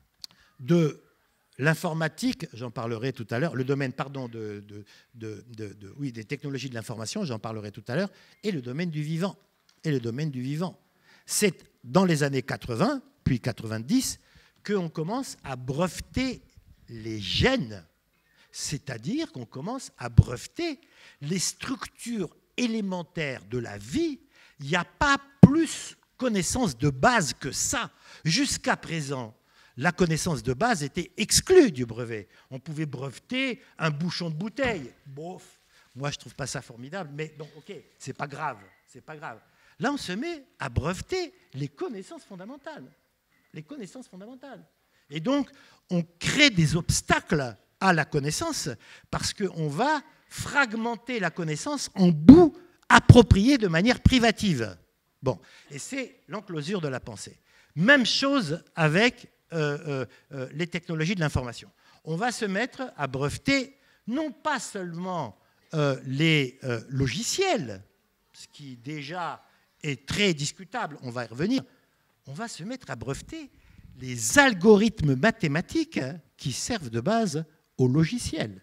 de l'informatique, j'en parlerai tout à l'heure, le domaine, pardon, de, de, de, de, de, oui, des technologies de l'information, j'en parlerai tout à l'heure, et le domaine du vivant. Et le domaine du vivant. C'est dans les années quatre-vingts, puis quatre-vingt-dix, qu'on commence à breveter les gènes, c'est-à-dire qu'on commence à breveter les structures élémentaires de la vie. Il n'y a pas plus connaissance de base que ça. Jusqu'à présent, la connaissance de base était exclue du brevet. On pouvait breveter un bouchon de bouteille. Bof, moi je ne trouve pas ça formidable, mais bon, ok, c'est pas grave, c'est pas grave. Là, on se met à breveter les connaissances fondamentales. Les connaissances fondamentales. Et donc, on crée des obstacles à la connaissance parce qu'on va fragmenter la connaissance en bouts appropriés de manière privative. Bon, et c'est l'enclosure de la pensée. Même chose avec euh, euh, euh, les technologies de l'information. On va se mettre à breveter non pas seulement euh, les euh, logiciels, ce qui déjà est très discutable, on va y revenir, on va se mettre à breveter les algorithmes mathématiques qui servent de base au logiciel.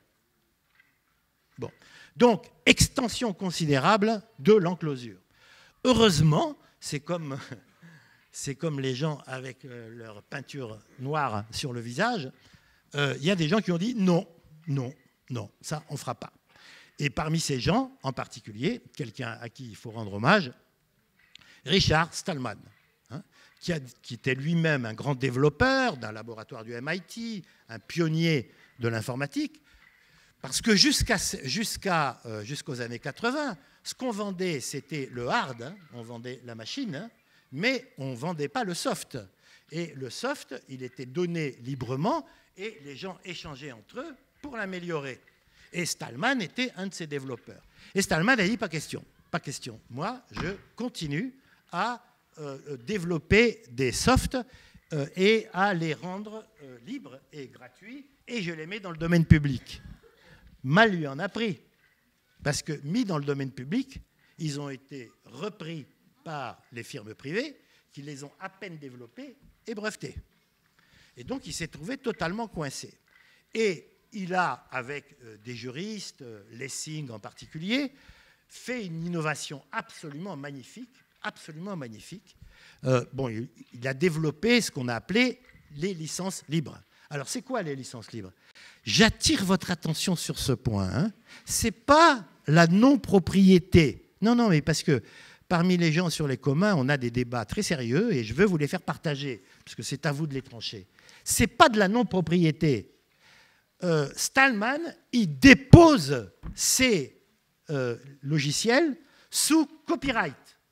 Bon. Donc, extension considérable de l'enclosure. Heureusement, c'est comme, c'est comme les gens avec leur peinture noire sur le visage, il euh, y a des gens qui ont dit non, non, non, ça on ne fera pas. Et parmi ces gens, en particulier, quelqu'un à qui il faut rendre hommage, Richard Stallman, hein, qui, a, qui était lui-même un grand développeur d'un laboratoire du M I T, un pionnier de l'informatique, parce que jusqu'à, jusqu'à, euh, jusqu'aux années quatre-vingts, ce qu'on vendait, c'était le hard, hein, on vendait la machine, hein, mais on ne vendait pas le soft. Et le soft, il était donné librement et les gens échangeaient entre eux pour l'améliorer. Et Stallman était un de ces développeurs. Et Stallman a dit, pas question, pas question. Moi, je continue à euh, développer des softs euh, et à les rendre euh, libres et gratuits, et je les mets dans le domaine public. Mal lui en a pris, parce que mis dans le domaine public, ils ont été repris par les firmes privées qui les ont à peine développés et brevetés. Et donc, il s'est trouvé totalement coincé. Et il a, avec euh, des juristes, euh, Lessing en particulier, fait une innovation absolument magnifique, absolument magnifique. Euh, bon, il, il a développé ce qu'on a appelé les licences libres. Alors, c'est quoi les licences libres? J'attire votre attention sur ce point. Hein. Ce n'est pas la non-propriété. Non, non, mais parce que parmi les gens sur les communs, on a des débats très sérieux et je veux vous les faire partager, parce que c'est à vous de les trancher. Ce n'est pas de la non-propriété. Euh, Stallman, il dépose ses euh, logiciels sous copyright.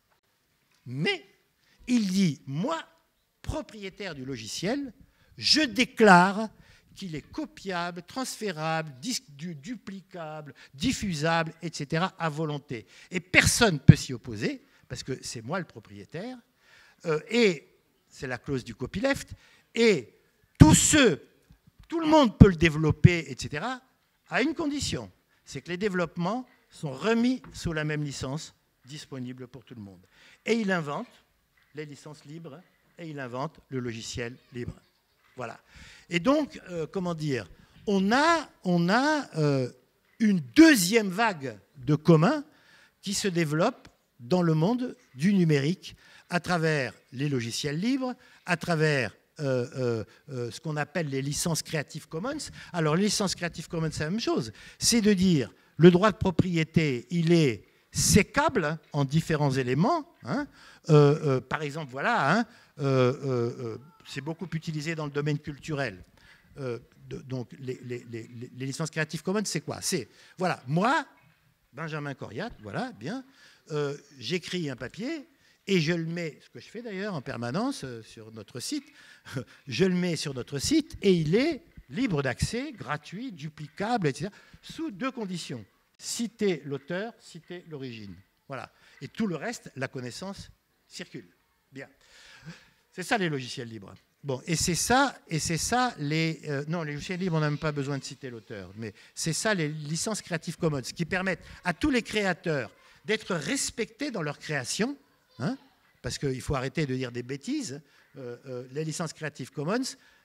Mais il dit, moi, propriétaire du logiciel, je déclare qu'il est copiable, transférable, du, duplicable, diffusable, et cetera à volonté. Et personne ne peut s'y opposer, parce que c'est moi le propriétaire, euh, et c'est la clause du copyleft, et tous ceux, tout le monde peut le développer, et cetera, à une condition, c'est que les développements sont remis sous la même licence, disponible pour tout le monde. Et il invente les licences libres, et il invente le logiciel libre. Voilà. Et donc, euh, comment dire, on a, on a euh, une deuxième vague de communs qui se développe dans le monde du numérique à travers les logiciels libres, à travers euh, euh, euh, ce qu'on appelle les licences Creative Commons. Alors, les licences Creative Commons, c'est la même chose. C'est de dire, le droit de propriété, il est sécable en différents éléments. Hein. Euh, euh, par exemple, voilà, hein, euh, euh, c'est beaucoup utilisé dans le domaine culturel. Euh, de, donc, les, les, les, les licences Creative Commons, c'est quoi? C'est, voilà, moi, Benjamin Coriat, voilà, bien, euh, j'écris un papier et je le mets, ce que je fais d'ailleurs en permanence euh, sur notre site, je le mets sur notre site et il est libre d'accès, gratuit, duplicable, et cetera, sous deux conditions. Citer l'auteur, citer l'origine. Voilà. Et tout le reste, la connaissance circule. Bien. C'est ça les logiciels libres. Bon, et c'est ça, et c'est ça les... Euh, non, les logiciels libres, on n'a même pas besoin de citer l'auteur, mais c'est ça les licences Creative Commons qui permettent à tous les créateurs d'être respectés dans leur création, hein, parce qu'il faut arrêter de dire des bêtises. Euh, euh, les licences Creative Commons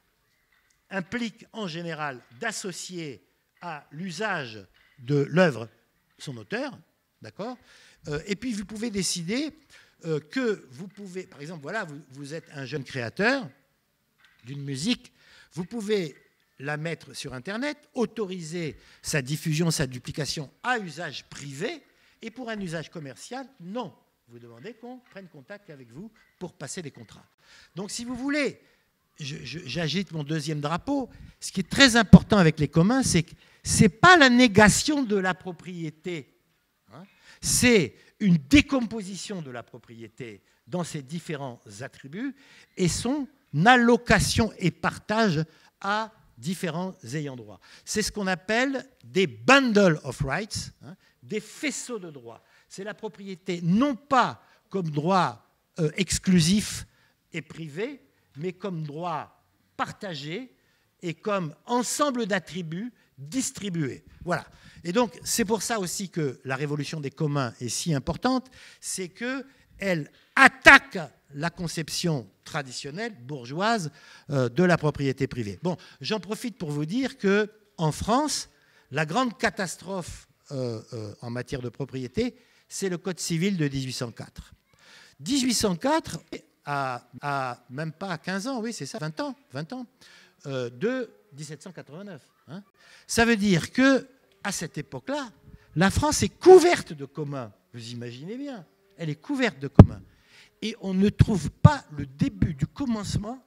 impliquent en général d'associer à l'usage de l'œuvre son auteur, d'accord, euh, et puis vous pouvez décider euh, que vous pouvez, par exemple, voilà, vous, vous êtes un jeune créateur d'une musique, vous pouvez la mettre sur Internet, autoriser sa diffusion, sa duplication à usage privé, et pour un usage commercial, non. Vous demandez qu'on prenne contact avec vous pour passer des contrats. Donc, si vous voulez, j'agite mon deuxième drapeau. Ce qui est très important avec les communs, c'est que ce n'est pas la négation de la propriété, hein, c'est une décomposition de la propriété dans ses différents attributs et son allocation et partage à différents ayants droit. C'est ce qu'on appelle des bundles of rights, hein, des faisceaux de droits. C'est la propriété non pas comme droit euh, exclusif et privé, mais comme droit partagé et comme ensemble d'attributs distribués. Voilà. Et donc, c'est pour ça aussi que la révolution des communs est si importante, c'est qu'elle attaque la conception traditionnelle, bourgeoise, euh, de la propriété privée. Bon, j'en profite pour vous dire qu'en France, la grande catastrophe euh, euh, en matière de propriété, c'est le Code civil de mille huit cent quatre. mille huit cent quatre, à, à même pas quinze ans, oui, c'est ça, vingt ans, vingt ans, euh, de mille sept cent quatre-vingt-neuf. Hein. Ça veut dire qu'à cette époque-là, la France est couverte de communs. Vous imaginez bien, elle est couverte de communs. Et on ne trouve pas le début du commencement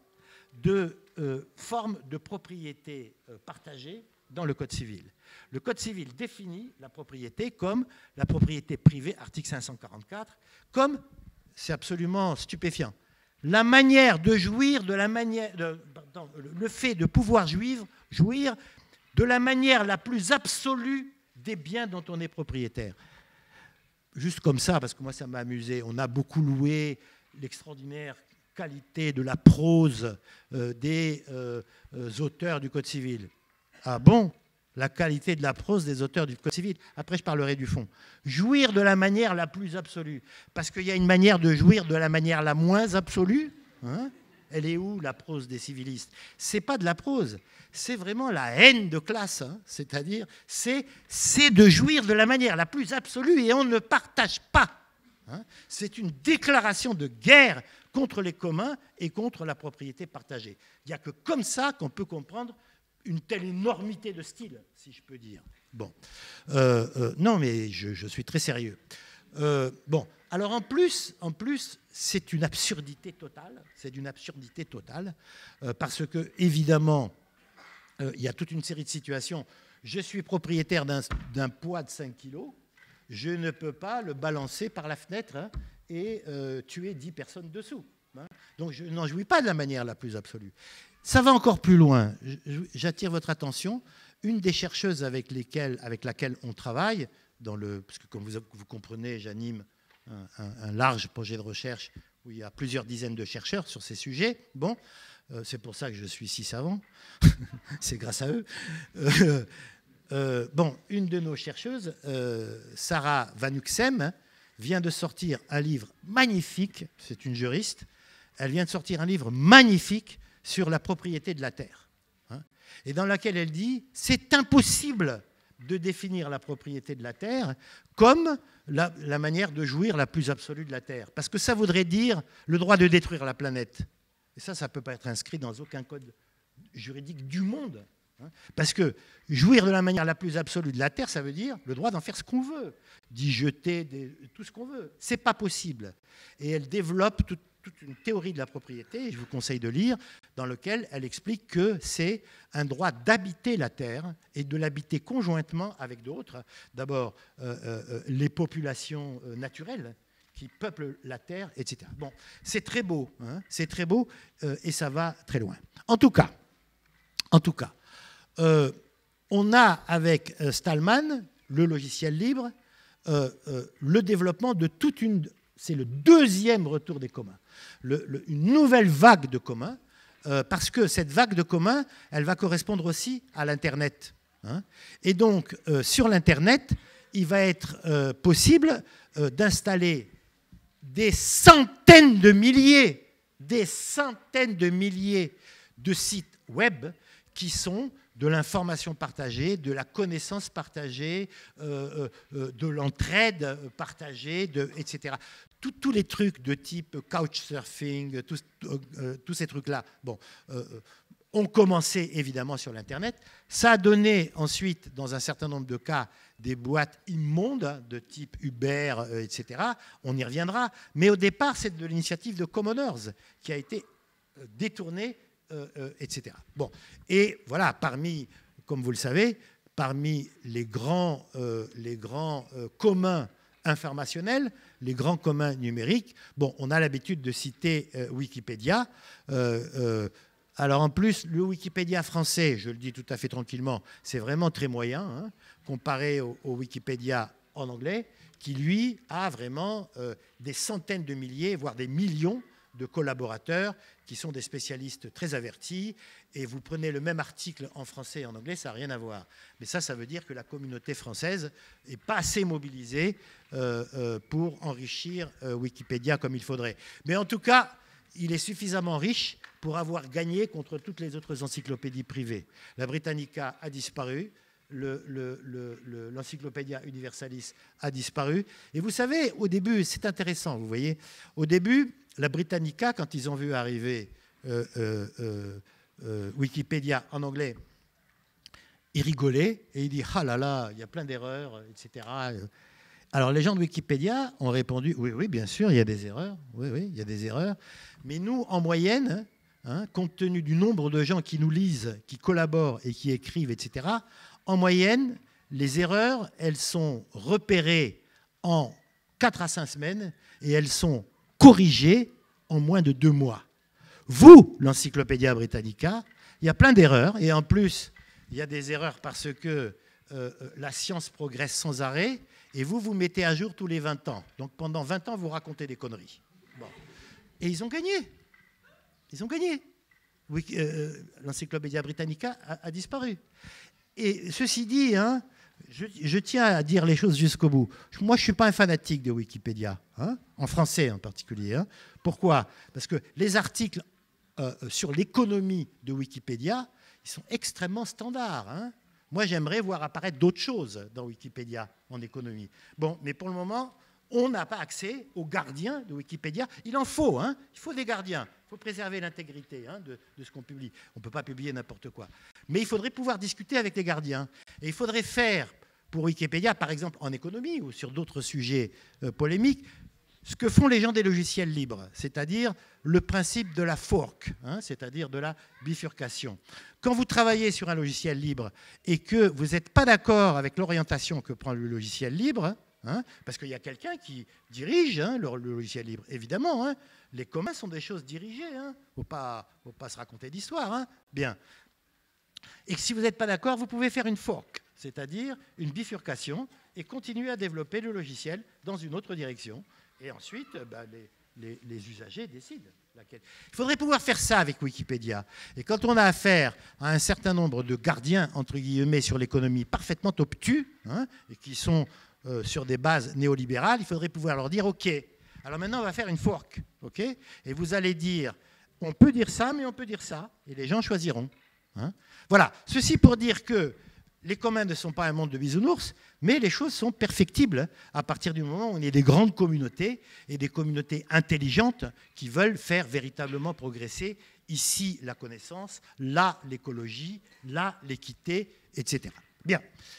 de euh, forme de propriété euh, partagée dans le Code civil. Le Code civil définit la propriété comme la propriété privée, article cinq cent quarante-quatre, comme, c'est absolument stupéfiant, la manière de jouir de la manière, de, pardon, le fait de pouvoir jouir, jouir de la manière la plus absolue des biens dont on est propriétaire. Juste comme ça, parce que moi ça m'a amusé, on a beaucoup loué l'extraordinaire qualité de la prose euh, des euh, euh, auteurs du Code civil. Ah bon? La qualité de la prose des auteurs du Code civil. Après, je parlerai du fond. Jouir de la manière la plus absolue. Parce qu'il y a une manière de jouir de la manière la moins absolue. Hein? Elle est où, la prose des civilistes? Ce n'est pas de la prose. C'est vraiment la haine de classe. Hein? C'est-à-dire, c'est, c'est de jouir de la manière la plus absolue et on ne partage pas. Hein? C'est une déclaration de guerre contre les communs et contre la propriété partagée. Il n'y a que comme ça qu'on peut comprendre une telle énormité de style, si je peux dire. Bon, euh, euh, non, mais je, je suis très sérieux. Euh, bon, alors en plus, en plus, c'est une absurdité totale. C'est d'une absurdité totale euh, parce que évidemment, euh, il y a toute une série de situations. Je suis propriétaire d'un, d'un poids de cinq kilos. Je ne peux pas le balancer par la fenêtre hein, et euh, tuer dix personnes dessous. Hein. Donc je n'en jouis pas de la manière la plus absolue. Ça va encore plus loin. J'attire votre attention. Une des chercheuses avec, lesquelles, avec laquelle on travaille, dans le, parce que comme vous, vous comprenez, j'anime un, un, un large projet de recherche où il y a plusieurs dizaines de chercheurs sur ces sujets. Bon, euh, c'est pour ça que je suis si savant. C'est grâce à eux. Euh, euh, bon, une de nos chercheuses, euh, Sarah Vanuxem, vient de sortir un livre magnifique. C'est une juriste. Elle vient de sortir un livre magnifique sur la propriété de la terre, hein, et dans laquelle elle dit « c'est impossible de définir la propriété de la terre comme la, la manière de jouir la plus absolue de la terre, parce que ça voudrait dire le droit de détruire la planète. Et ça, ça ne peut pas être inscrit dans aucun code juridique du monde. Hein, parce que jouir de la manière la plus absolue de la terre, ça veut dire le droit d'en faire ce qu'on veut, d'y jeter des, tout ce qu'on veut. Ce n'est pas possible. Et elle développe tout, toute une théorie de la propriété, je vous conseille de lire, dans lequel elle explique que c'est un droit d'habiter la terre et de l'habiter conjointement avec d'autres. D'abord, euh, euh, les populations euh, naturelles qui peuplent la terre, et cetera. Bon, c'est très beau, hein, c'est très beau euh, et ça va très loin. En tout cas, en tout cas, euh, on a avec euh, Stallman, le logiciel libre, euh, euh, le développement de toute une... C'est le deuxième retour des communs, le, le, une nouvelle vague de communs, euh, parce que cette vague de communs, elle va correspondre aussi à l'Internet. Hein. Et donc, euh, sur l'Internet, il va être euh, possible euh, d'installer des centaines de milliers, des centaines de milliers de sites web qui sont de l'information partagée, de la connaissance partagée, euh, euh, de l'entraide partagée, de, et cetera. Tout, tous les trucs de type couchsurfing, tous, euh, tous ces trucs-là, bon, euh, ont commencé évidemment sur l'Internet. Ça a donné ensuite, dans un certain nombre de cas, des boîtes immondes de type Uber, euh, et cetera. On y reviendra. Mais au départ, c'est de l'initiative de Commoners qui a été euh, détournée, euh, euh, et cetera. Bon. Et voilà, parmi, comme vous le savez, parmi les grands, euh, les grands euh, communs informationnels, les grands communs numériques, bon, on a l'habitude de citer euh, Wikipédia. Euh, euh, alors en plus, le Wikipédia français, je le dis tout à fait tranquillement, c'est vraiment très moyen, hein, comparé au, au Wikipédia en anglais, qui lui a vraiment euh, des centaines de milliers, voire des millions de collaborateurs qui sont des spécialistes très avertis. Et vous prenez le même article en français et en anglais, ça n'a rien à voir. Mais ça, ça veut dire que la communauté française n'est pas assez mobilisée euh, euh, pour enrichir euh, Wikipédia comme il faudrait. Mais en tout cas, il est suffisamment riche pour avoir gagné contre toutes les autres encyclopédies privées. La Britannica a disparu, le, le, le, le, l'Encyclopædia Universalis a disparu. Et vous savez, au début, c'est intéressant, vous voyez, au début, la Britannica, quand ils ont vu arriver euh, euh, euh, euh, Wikipédia en anglais, ils rigolaient et ils disaient « Ah là là, il y a plein d'erreurs, et cetera » Alors, les gens de Wikipédia ont répondu « Oui, oui, bien sûr, il y a des erreurs. Oui, oui, il y a des erreurs. Mais nous, en moyenne, hein, compte tenu du nombre de gens qui nous lisent, qui collaborent et qui écrivent, et cetera, en moyenne, les erreurs, elles sont repérées en quatre à cinq semaines et elles sont corrigées en moins de deux mois. Vous, l'Encyclopædia Britannica, il y a plein d'erreurs. Et en plus, il y a des erreurs parce que euh, la science progresse sans arrêt. Et vous, vous mettez à jour tous les vingt ans. Donc pendant vingt ans, vous racontez des conneries. Bon. Et ils ont gagné. Ils ont gagné. Oui, euh, L'Encyclopædia Britannica a, a disparu. Et ceci dit, hein, je, je tiens à dire les choses jusqu'au bout. Moi, je ne suis pas un fanatique de Wikipédia, hein, en français en particulier. Hein. Pourquoi ? Parce que les articles euh, sur l'économie de Wikipédia, ils sont extrêmement standards. Hein. Moi, j'aimerais voir apparaître d'autres choses dans Wikipédia en économie. Bon, mais pour le moment, on n'a pas accès aux gardiens de Wikipédia. Il en faut, hein. Il faut des gardiens. Il faut préserver l'intégrité hein, de, de ce qu'on publie. On ne peut pas publier n'importe quoi. Mais il faudrait pouvoir discuter avec les gardiens. Et il faudrait faire pour Wikipédia, par exemple en économie ou sur d'autres sujets euh, polémiques, ce que font les gens des logiciels libres, c'est-à-dire le principe de la fork, hein, c'est-à-dire de la bifurcation. Quand vous travaillez sur un logiciel libre et que vous n'êtes pas d'accord avec l'orientation que prend le logiciel libre, hein, parce qu'il y a quelqu'un qui dirige hein, le, le logiciel libre, évidemment, hein, les communs sont des choses dirigées, il hein, ne faut pas, faut pas se raconter d'histoire. Hein, bien. Et si vous n'êtes pas d'accord, vous pouvez faire une fork, c'est-à-dire une bifurcation, et continuer à développer le logiciel dans une autre direction. Et ensuite, bah, les, les, les usagers décident. Laquelle. Il faudrait pouvoir faire ça avec Wikipédia. Et quand on a affaire à un certain nombre de gardiens, entre guillemets, sur l'économie parfaitement obtus, hein, et qui sont euh, sur des bases néolibérales, il faudrait pouvoir leur dire « Ok, alors maintenant on va faire une fork. Okay, et vous allez dire « On peut dire ça, mais on peut dire ça. » Et les gens choisiront. Hein. Voilà. Ceci pour dire que les communs ne sont pas un monde de bisounours, mais les choses sont perfectibles à partir du moment où on est des grandes communautés et des communautés intelligentes qui veulent faire véritablement progresser ici la connaissance, là l'écologie, là l'équité, et cetera. Bien.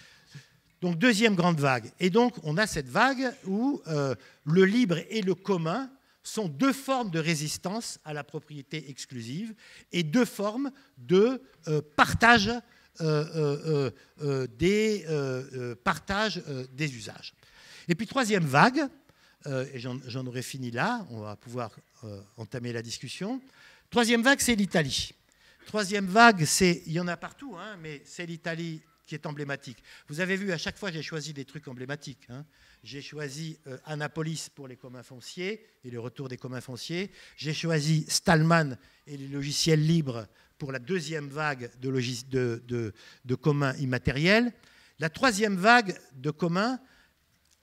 Donc deuxième grande vague. Et donc on a cette vague où euh, le libre et le commun sont deux formes de résistance à la propriété exclusive et deux formes de euh, partage Euh, euh, euh, des euh, euh, partages euh, des usages. Et puis troisième vague, euh, et j'en aurais fini là, on va pouvoir euh, entamer la discussion. Troisième vague, c'est l'Italie. Troisième vague, c'est, il y en a partout, hein, mais c'est l'Italie qui est emblématique. Vous avez vu, à chaque fois, j'ai choisi des trucs emblématiques. Hein. J'ai choisi euh, Annapolis pour les communs fonciers et le retour des communs fonciers. J'ai choisi Stallman et les logiciels libres pour la deuxième vague de, logis, de, de, de communs immatériels. La troisième vague de communs,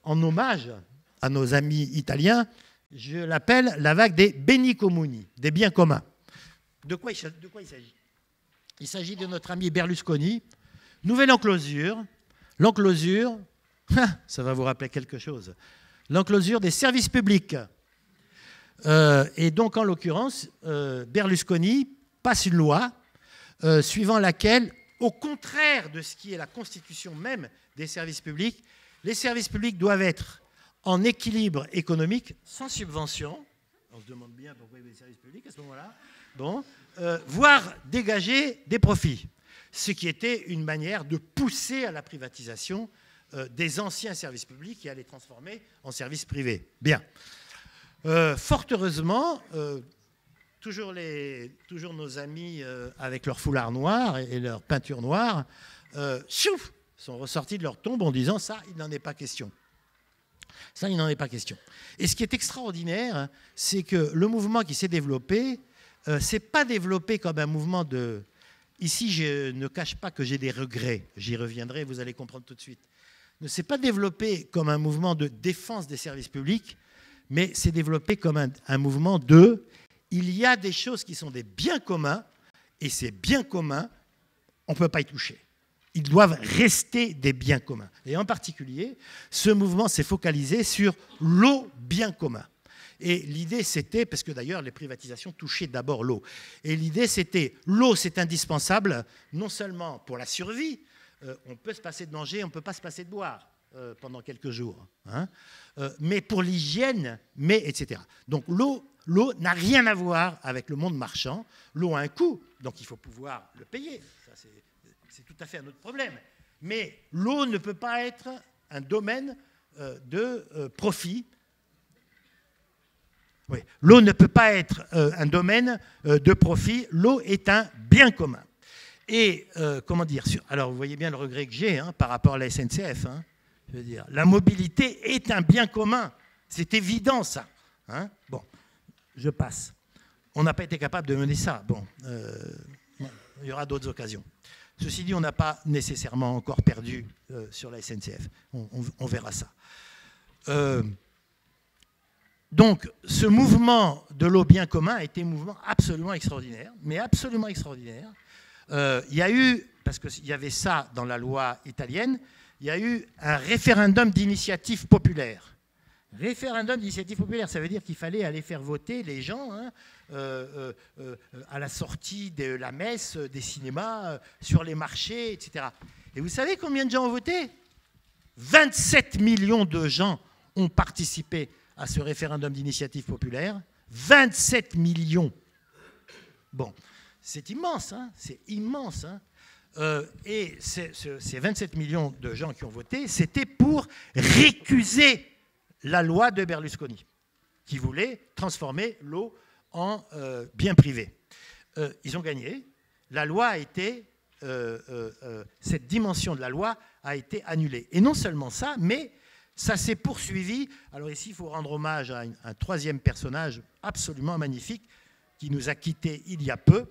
en hommage à nos amis italiens, je l'appelle la vague des beni comuni, des biens communs. De quoi il, de quoi il s'agit? Il s'agit de notre ami Berlusconi. Nouvelle enclosure. L'enclosure, ça va vous rappeler quelque chose. L'enclosure des services publics. Euh, et donc, en l'occurrence, euh, Berlusconi passe une loi euh, suivant laquelle, au contraire de ce qui est la constitution même des services publics, les services publics doivent être en équilibre économique, sans subvention. On se demande bien pourquoi il y a des services publics à ce moment-là. Bon, euh, voire dégager des profits. Ce qui était une manière de pousser à la privatisation euh, des anciens services publics et à les transformer en services privés. Bien. Euh, fort heureusement, euh, toujours, les, toujours nos amis euh, avec leur foulard noir et, et leur peinture noire, euh, chouf, sont ressortis de leur tombe en disant « ça, il n'en est pas question ». Ça, il n'en est pas question. Et ce qui est extraordinaire, c'est que le mouvement qui s'est développé, euh, s'est pas développé comme un mouvement de... Ici, je ne cache pas que j'ai des regrets. J'y reviendrai, vous allez comprendre tout de suite. Ne s'est pas développé comme un mouvement de défense des services publics, mais s'est développé comme un, un mouvement de... Il y a des choses qui sont des biens communs, et ces biens communs, on ne peut pas y toucher. Ils doivent rester des biens communs. Et en particulier, ce mouvement s'est focalisé sur l'eau bien commun. Et l'idée, c'était, parce que d'ailleurs, les privatisations touchaient d'abord l'eau. Et l'idée, c'était, l'eau, c'est indispensable, non seulement pour la survie, euh, on peut se passer de manger, on ne peut pas se passer de boire euh, pendant quelques jours, hein, euh, mais pour l'hygiène, mais et cetera. Donc l'eau, l'eau n'a rien à voir avec le monde marchand. L'eau a un coût, donc il faut pouvoir le payer. Ça, c'est... C'est tout à fait un autre problème. Mais l'eau ne peut pas être un domaine euh, de euh, profit. Oui. L'eau ne peut pas être euh, un domaine euh, de profit. L'eau est un bien commun. Et, euh, comment dire, sur, alors vous voyez bien le regret que j'ai hein, par rapport à la S N C F. Hein, je veux dire, la mobilité est un bien commun. C'est évident, ça. Hein. Bon, je passe. On n'a pas été capable de mener ça. Bon, euh, il y aura d'autres occasions. Ceci dit, on n'a pas nécessairement encore perdu euh, sur la S N C F. On, on, on verra ça. Euh, donc, ce mouvement de l'eau bien commun a été un mouvement absolument extraordinaire, mais absolument extraordinaire. Euh, il y a eu, parce qu'il y avait ça dans la loi italienne, il y a eu un référendum d'initiative populaire. Référendum d'initiative populaire, ça veut dire qu'il fallait aller faire voter les gens hein, euh, euh, euh, à la sortie de la messe, des cinémas, euh, sur les marchés, et cetera. Et vous savez combien de gens ont voté? vingt-sept millions de gens ont participé à ce référendum d'initiative populaire. vingt-sept millions. Bon, c'est immense, hein, c'est immense. Hein. Euh, et c'est, c'est, ces vingt-sept millions de gens qui ont voté, c'était pour récuser la loi de Berlusconi, qui voulait transformer l'eau en euh, bien privé. Euh, ils ont gagné. La loi a été, euh, euh, euh, cette dimension de la loi a été annulée. Et non seulement ça, mais ça s'est poursuivi. Alors ici, il faut rendre hommage à un, un troisième personnage absolument magnifique qui nous a quittés il y a peu,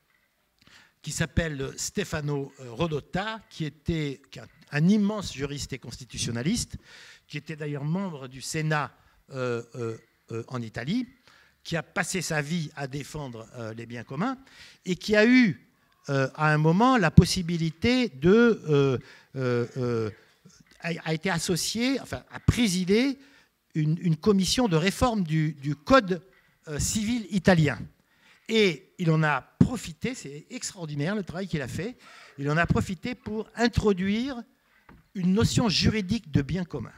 qui s'appelle Stefano Rodotà, qui était un immense juriste et constitutionnaliste, qui était d'ailleurs membre du Sénat euh, euh, euh, en Italie, qui a passé sa vie à défendre euh, les biens communs, et qui a eu euh, à un moment la possibilité de... Euh, euh, euh, a, a été associé, enfin, a présidé une, une commission de réforme du, du code euh, civil italien. Et il en a profité, c'est extraordinaire le travail qu'il a fait, il en a profité pour introduire une notion juridique de bien commun.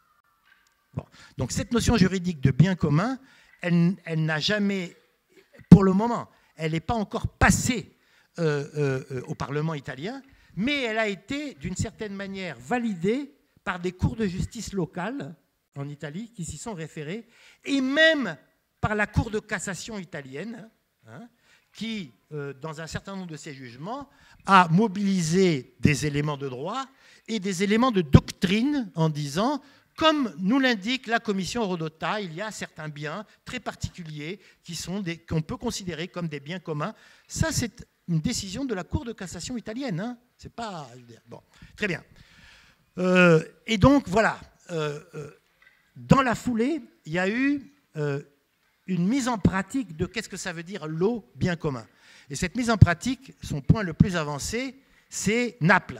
Bon. Donc cette notion juridique de bien commun, elle, elle n'a jamais, pour le moment, elle n'est pas encore passée euh, euh, au Parlement italien, mais elle a été d'une certaine manière validée par des cours de justice locales en Italie qui s'y sont référés, et même par la Cour de cassation italienne, hein, qui, euh, dans un certain nombre de ses jugements, a mobilisé des éléments de droit et des éléments de doctrine en disant, comme nous l'indique la commission Rodotà, il y a certains biens très particuliers qui sont des, qu'on peut considérer comme des biens communs. Ça, c'est une décision de la Cour de cassation italienne. Hein. C'est pas... Bon, très bien. Euh, et donc, voilà. euh, euh, dans la foulée, il y a eu euh, une mise en pratique de qu'est-ce que ça veut dire l'eau bien commun. Et cette mise en pratique, son point le plus avancé, c'est Naples.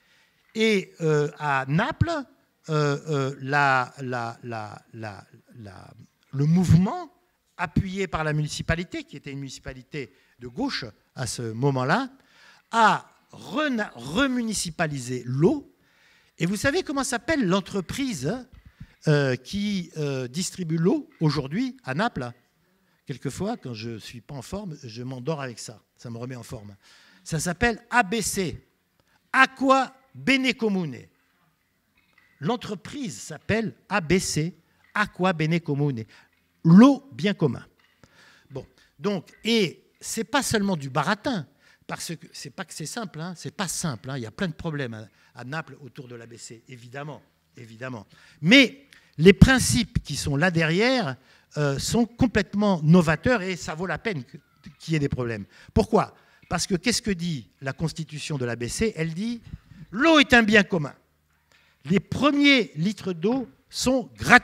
Et euh, à Naples, euh, euh, la, la, la, la, la, le mouvement appuyé par la municipalité, qui était une municipalité de gauche à ce moment-là, a remunicipalisé l'eau. Et vous savez comment s'appelle l'entreprise euh, qui euh, distribue l'eau aujourd'hui à Naples? Quelquefois, quand je ne suis pas en forme, je m'endors avec ça. Ça me remet en forme. Ça s'appelle A B C, Acqua Bene Comune. L'entreprise s'appelle A B C, Acqua Bene Comune. L'eau bien commun. Bon, donc, et ce n'est pas seulement du baratin, parce que c'est pas que c'est simple, hein, c'est pas simple. Hein, il y a plein de problèmes à, à Naples autour de l'A B C, évidemment, évidemment. Mais les principes qui sont là derrière euh, sont complètement novateurs et ça vaut la peine qu'il y ait des problèmes. Pourquoi? Parce que qu'est-ce que dit la Constitution de l'A B C? Elle dit « l'eau est un bien commun. Les premiers litres d'eau sont gratuits. »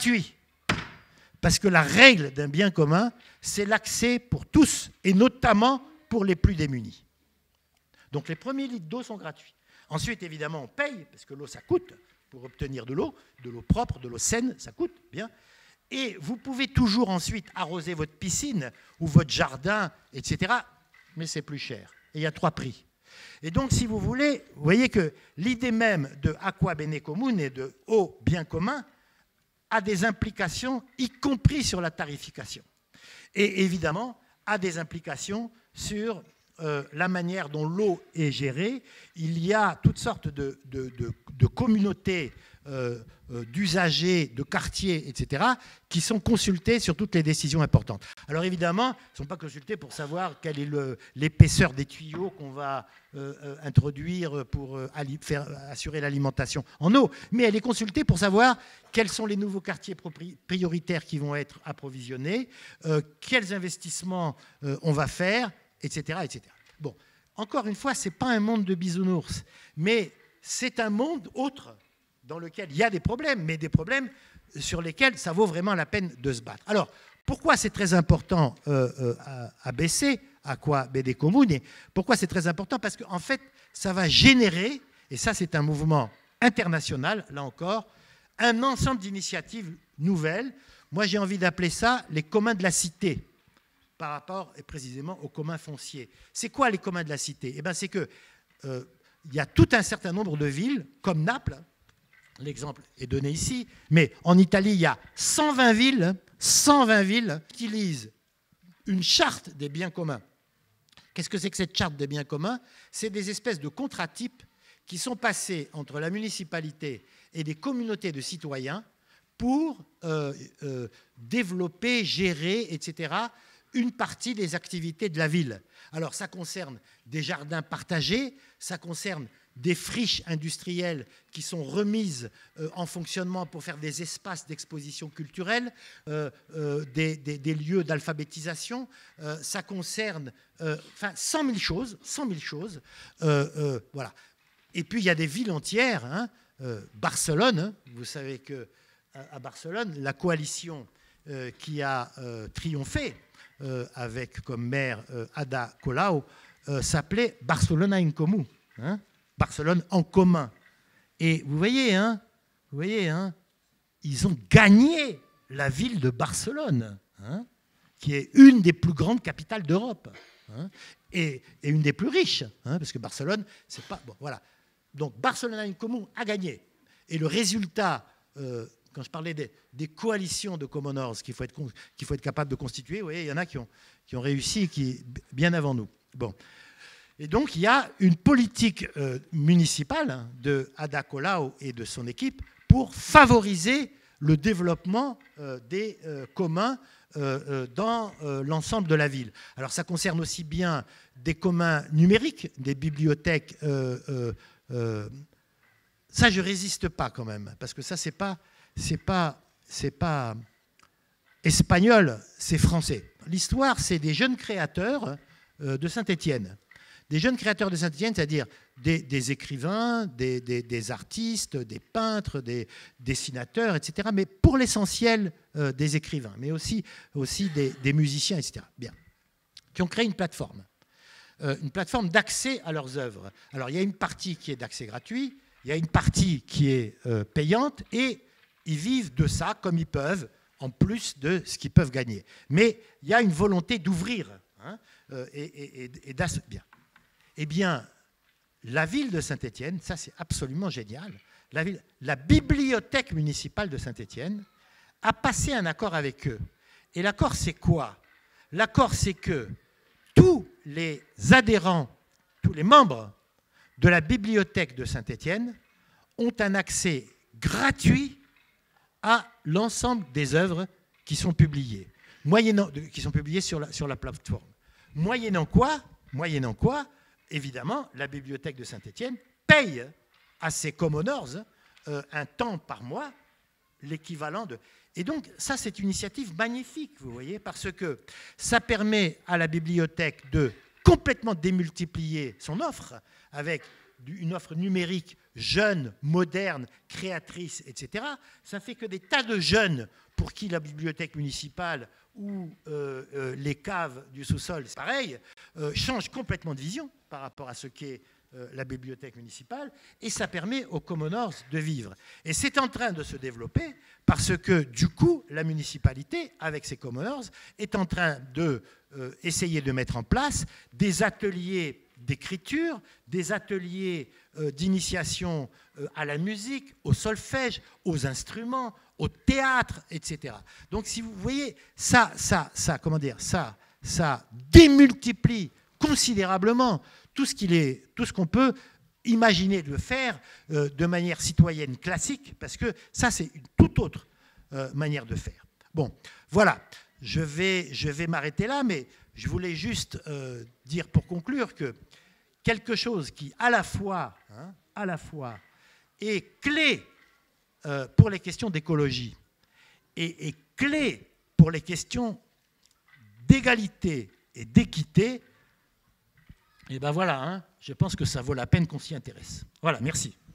Parce que la règle d'un bien commun, c'est l'accès pour tous, et notamment pour les plus démunis. Donc les premiers litres d'eau sont gratuits. Ensuite, évidemment, on paye, parce que l'eau, ça coûte, pour obtenir de l'eau, de l'eau propre, de l'eau saine, ça coûte, bien. Et vous pouvez toujours ensuite arroser votre piscine ou votre jardin, et cetera, mais c'est plus cher. Et il y a trois prix. Et donc, si vous voulez, vous voyez que l'idée même de Acqua Bene Comune et de eau bien commun a des implications, y compris sur la tarification. Et évidemment, a des implications sur euh, la manière dont l'eau est gérée. Il y a toutes sortes de, de, de, de communautés euh, euh, d'usagers, de quartiers, et cetera, qui sont consultés sur toutes les décisions importantes. Alors évidemment, ils ne sont pas consultés pour savoir quelle est l'épaisseur des tuyaux qu'on va euh, euh, introduire pour euh, faire, assurer l'alimentation en eau, mais elle est consultée pour savoir quels sont les nouveaux quartiers prioritaires qui vont être approvisionnés, euh, quels investissements euh, on va faire, et cetera, et cetera. Bon, encore une fois, ce n'est pas un monde de bisounours, mais c'est un monde autre dans lequel il y a des problèmes, mais des problèmes sur lesquels ça vaut vraiment la peine de se battre. Alors, pourquoi c'est très important euh, euh, à, à baisser Acqua Bene Comune? Pourquoi c'est très important? Parce qu'en fait, ça va générer, et ça c'est un mouvement international, là encore, un ensemble d'initiatives nouvelles. Moi, j'ai envie d'appeler ça les communs de la cité, par rapport et précisément aux communs fonciers. C'est quoi les communs de la cité? Eh bien, c'est qu'il euh, y a tout un certain nombre de villes, comme Naples, l'exemple est donné ici, mais en Italie, il y a cent vingt villes, cent vingt villes qui utilisent une charte des biens communs. Qu'est-ce que c'est que cette charte des biens communs? C'est des espèces de contrats types qui sont passés entre la municipalité et des communautés de citoyens pour euh, euh, développer, gérer, et cetera, une partie des activités de la ville. Alors, ça concerne des jardins partagés, ça concerne des friches industrielles qui sont remises euh, en fonctionnement pour faire des espaces d'exposition culturelle, euh, euh, des, des, des lieux d'alphabétisation. Euh, ça concerne euh, enfin, cent mille choses. cent mille choses euh, euh, voilà. Et puis, il y a des villes entières. Hein, euh, Barcelone, hein, vous savez qu'à Barcelone, la coalition euh, qui a euh, triomphé euh, avec comme maire euh, Ada Colau euh, s'appelait Barcelona en Comú. Hein, Barcelone en commun. Et vous voyez, hein, vous voyez, hein, ils ont gagné la ville de Barcelone, hein, qui est une des plus grandes capitales d'Europe, hein, et, et une des plus riches, hein, parce que Barcelone, c'est pas... Bon, voilà. Donc, Barcelone en commun a gagné. Et le résultat, euh, quand je parlais des, des coalitions de commoners qu'il faut, qu'il faut être capable de constituer, vous voyez, il y en a qui ont, qui ont réussi qui, bien avant nous. Bon. Et donc, il y a une politique euh, municipale de Ada Colau et de son équipe pour favoriser le développement euh, des euh, communs euh, euh, dans euh, l'ensemble de la ville. Alors, ça concerne aussi bien des communs numériques, des bibliothèques. Euh, euh, euh, ça, je ne résiste pas quand même, parce que ça, ce n'est pas, c'est pas, c'est pas espagnol, c'est français. L'histoire, c'est des jeunes créateurs euh, de Saint-Étienne. Des jeunes créateurs de Saint-Étienne, c'est-à-dire des, des écrivains, des, des, des artistes, des peintres, des dessinateurs, et cetera. Mais pour l'essentiel, euh, des écrivains, mais aussi, aussi des, des musiciens, et cetera. Bien. Qui ont créé une plateforme. Euh, une plateforme d'accès à leurs œuvres. Alors, il y a une partie qui est d'accès gratuit, il y a une partie qui est euh, payante, et ils vivent de ça comme ils peuvent, en plus de ce qu'ils peuvent gagner. Mais il y a une volonté d'ouvrir, hein, euh, et, et, et, et d'ass... Bien. Eh bien, la ville de Saint-Étienne, ça c'est absolument génial, la, ville, la bibliothèque municipale de Saint-Étienne a passé un accord avec eux. Et l'accord, c'est quoi? L'accord, c'est que tous les adhérents, tous les membres de la bibliothèque de Saint-Étienne ont un accès gratuit à l'ensemble des œuvres qui sont publiées, moyennant, qui sont publiées sur la, sur la plateforme. Moyennant quoi, moyennant quoi évidemment, la bibliothèque de Saint-Étienne paye à ses commoners euh, un temps par mois, l'équivalent de... Et donc, ça, c'est une initiative magnifique, vous voyez, parce que ça permet à la bibliothèque de complètement démultiplier son offre avec une offre numérique jeune, moderne, créatrice, et cetera. Ça fait que des tas de jeunes pour qui la bibliothèque municipale ou euh, euh, les caves du sous-sol, c'est pareil, euh, changent complètement de vision par rapport à ce qu'est euh, la bibliothèque municipale, et ça permet aux commoners de vivre. Et c'est en train de se développer parce que, du coup, la municipalité, avec ses commoners, est en train de euh, essayer de mettre en place des ateliers d'écriture, des ateliers euh, d'initiation euh, à la musique, au solfège, aux instruments, au théâtre, et cetera. Donc, si vous voyez, ça, ça, ça, comment dire, ça, ça démultiplie considérablement tout ce qu'il est, tout ce qu'on peut imaginer de faire euh, de manière citoyenne classique, parce que ça, c'est une toute autre euh, manière de faire. Bon, voilà, je vais, je vais m'arrêter là, mais je voulais juste euh, dire pour conclure que quelque chose qui, à la fois, hein, à la fois est clé euh, pour les questions d'écologie et est clé pour les questions d'égalité et d'équité, et ben voilà, hein, je pense que ça vaut la peine qu'on s'y intéresse. Voilà, merci.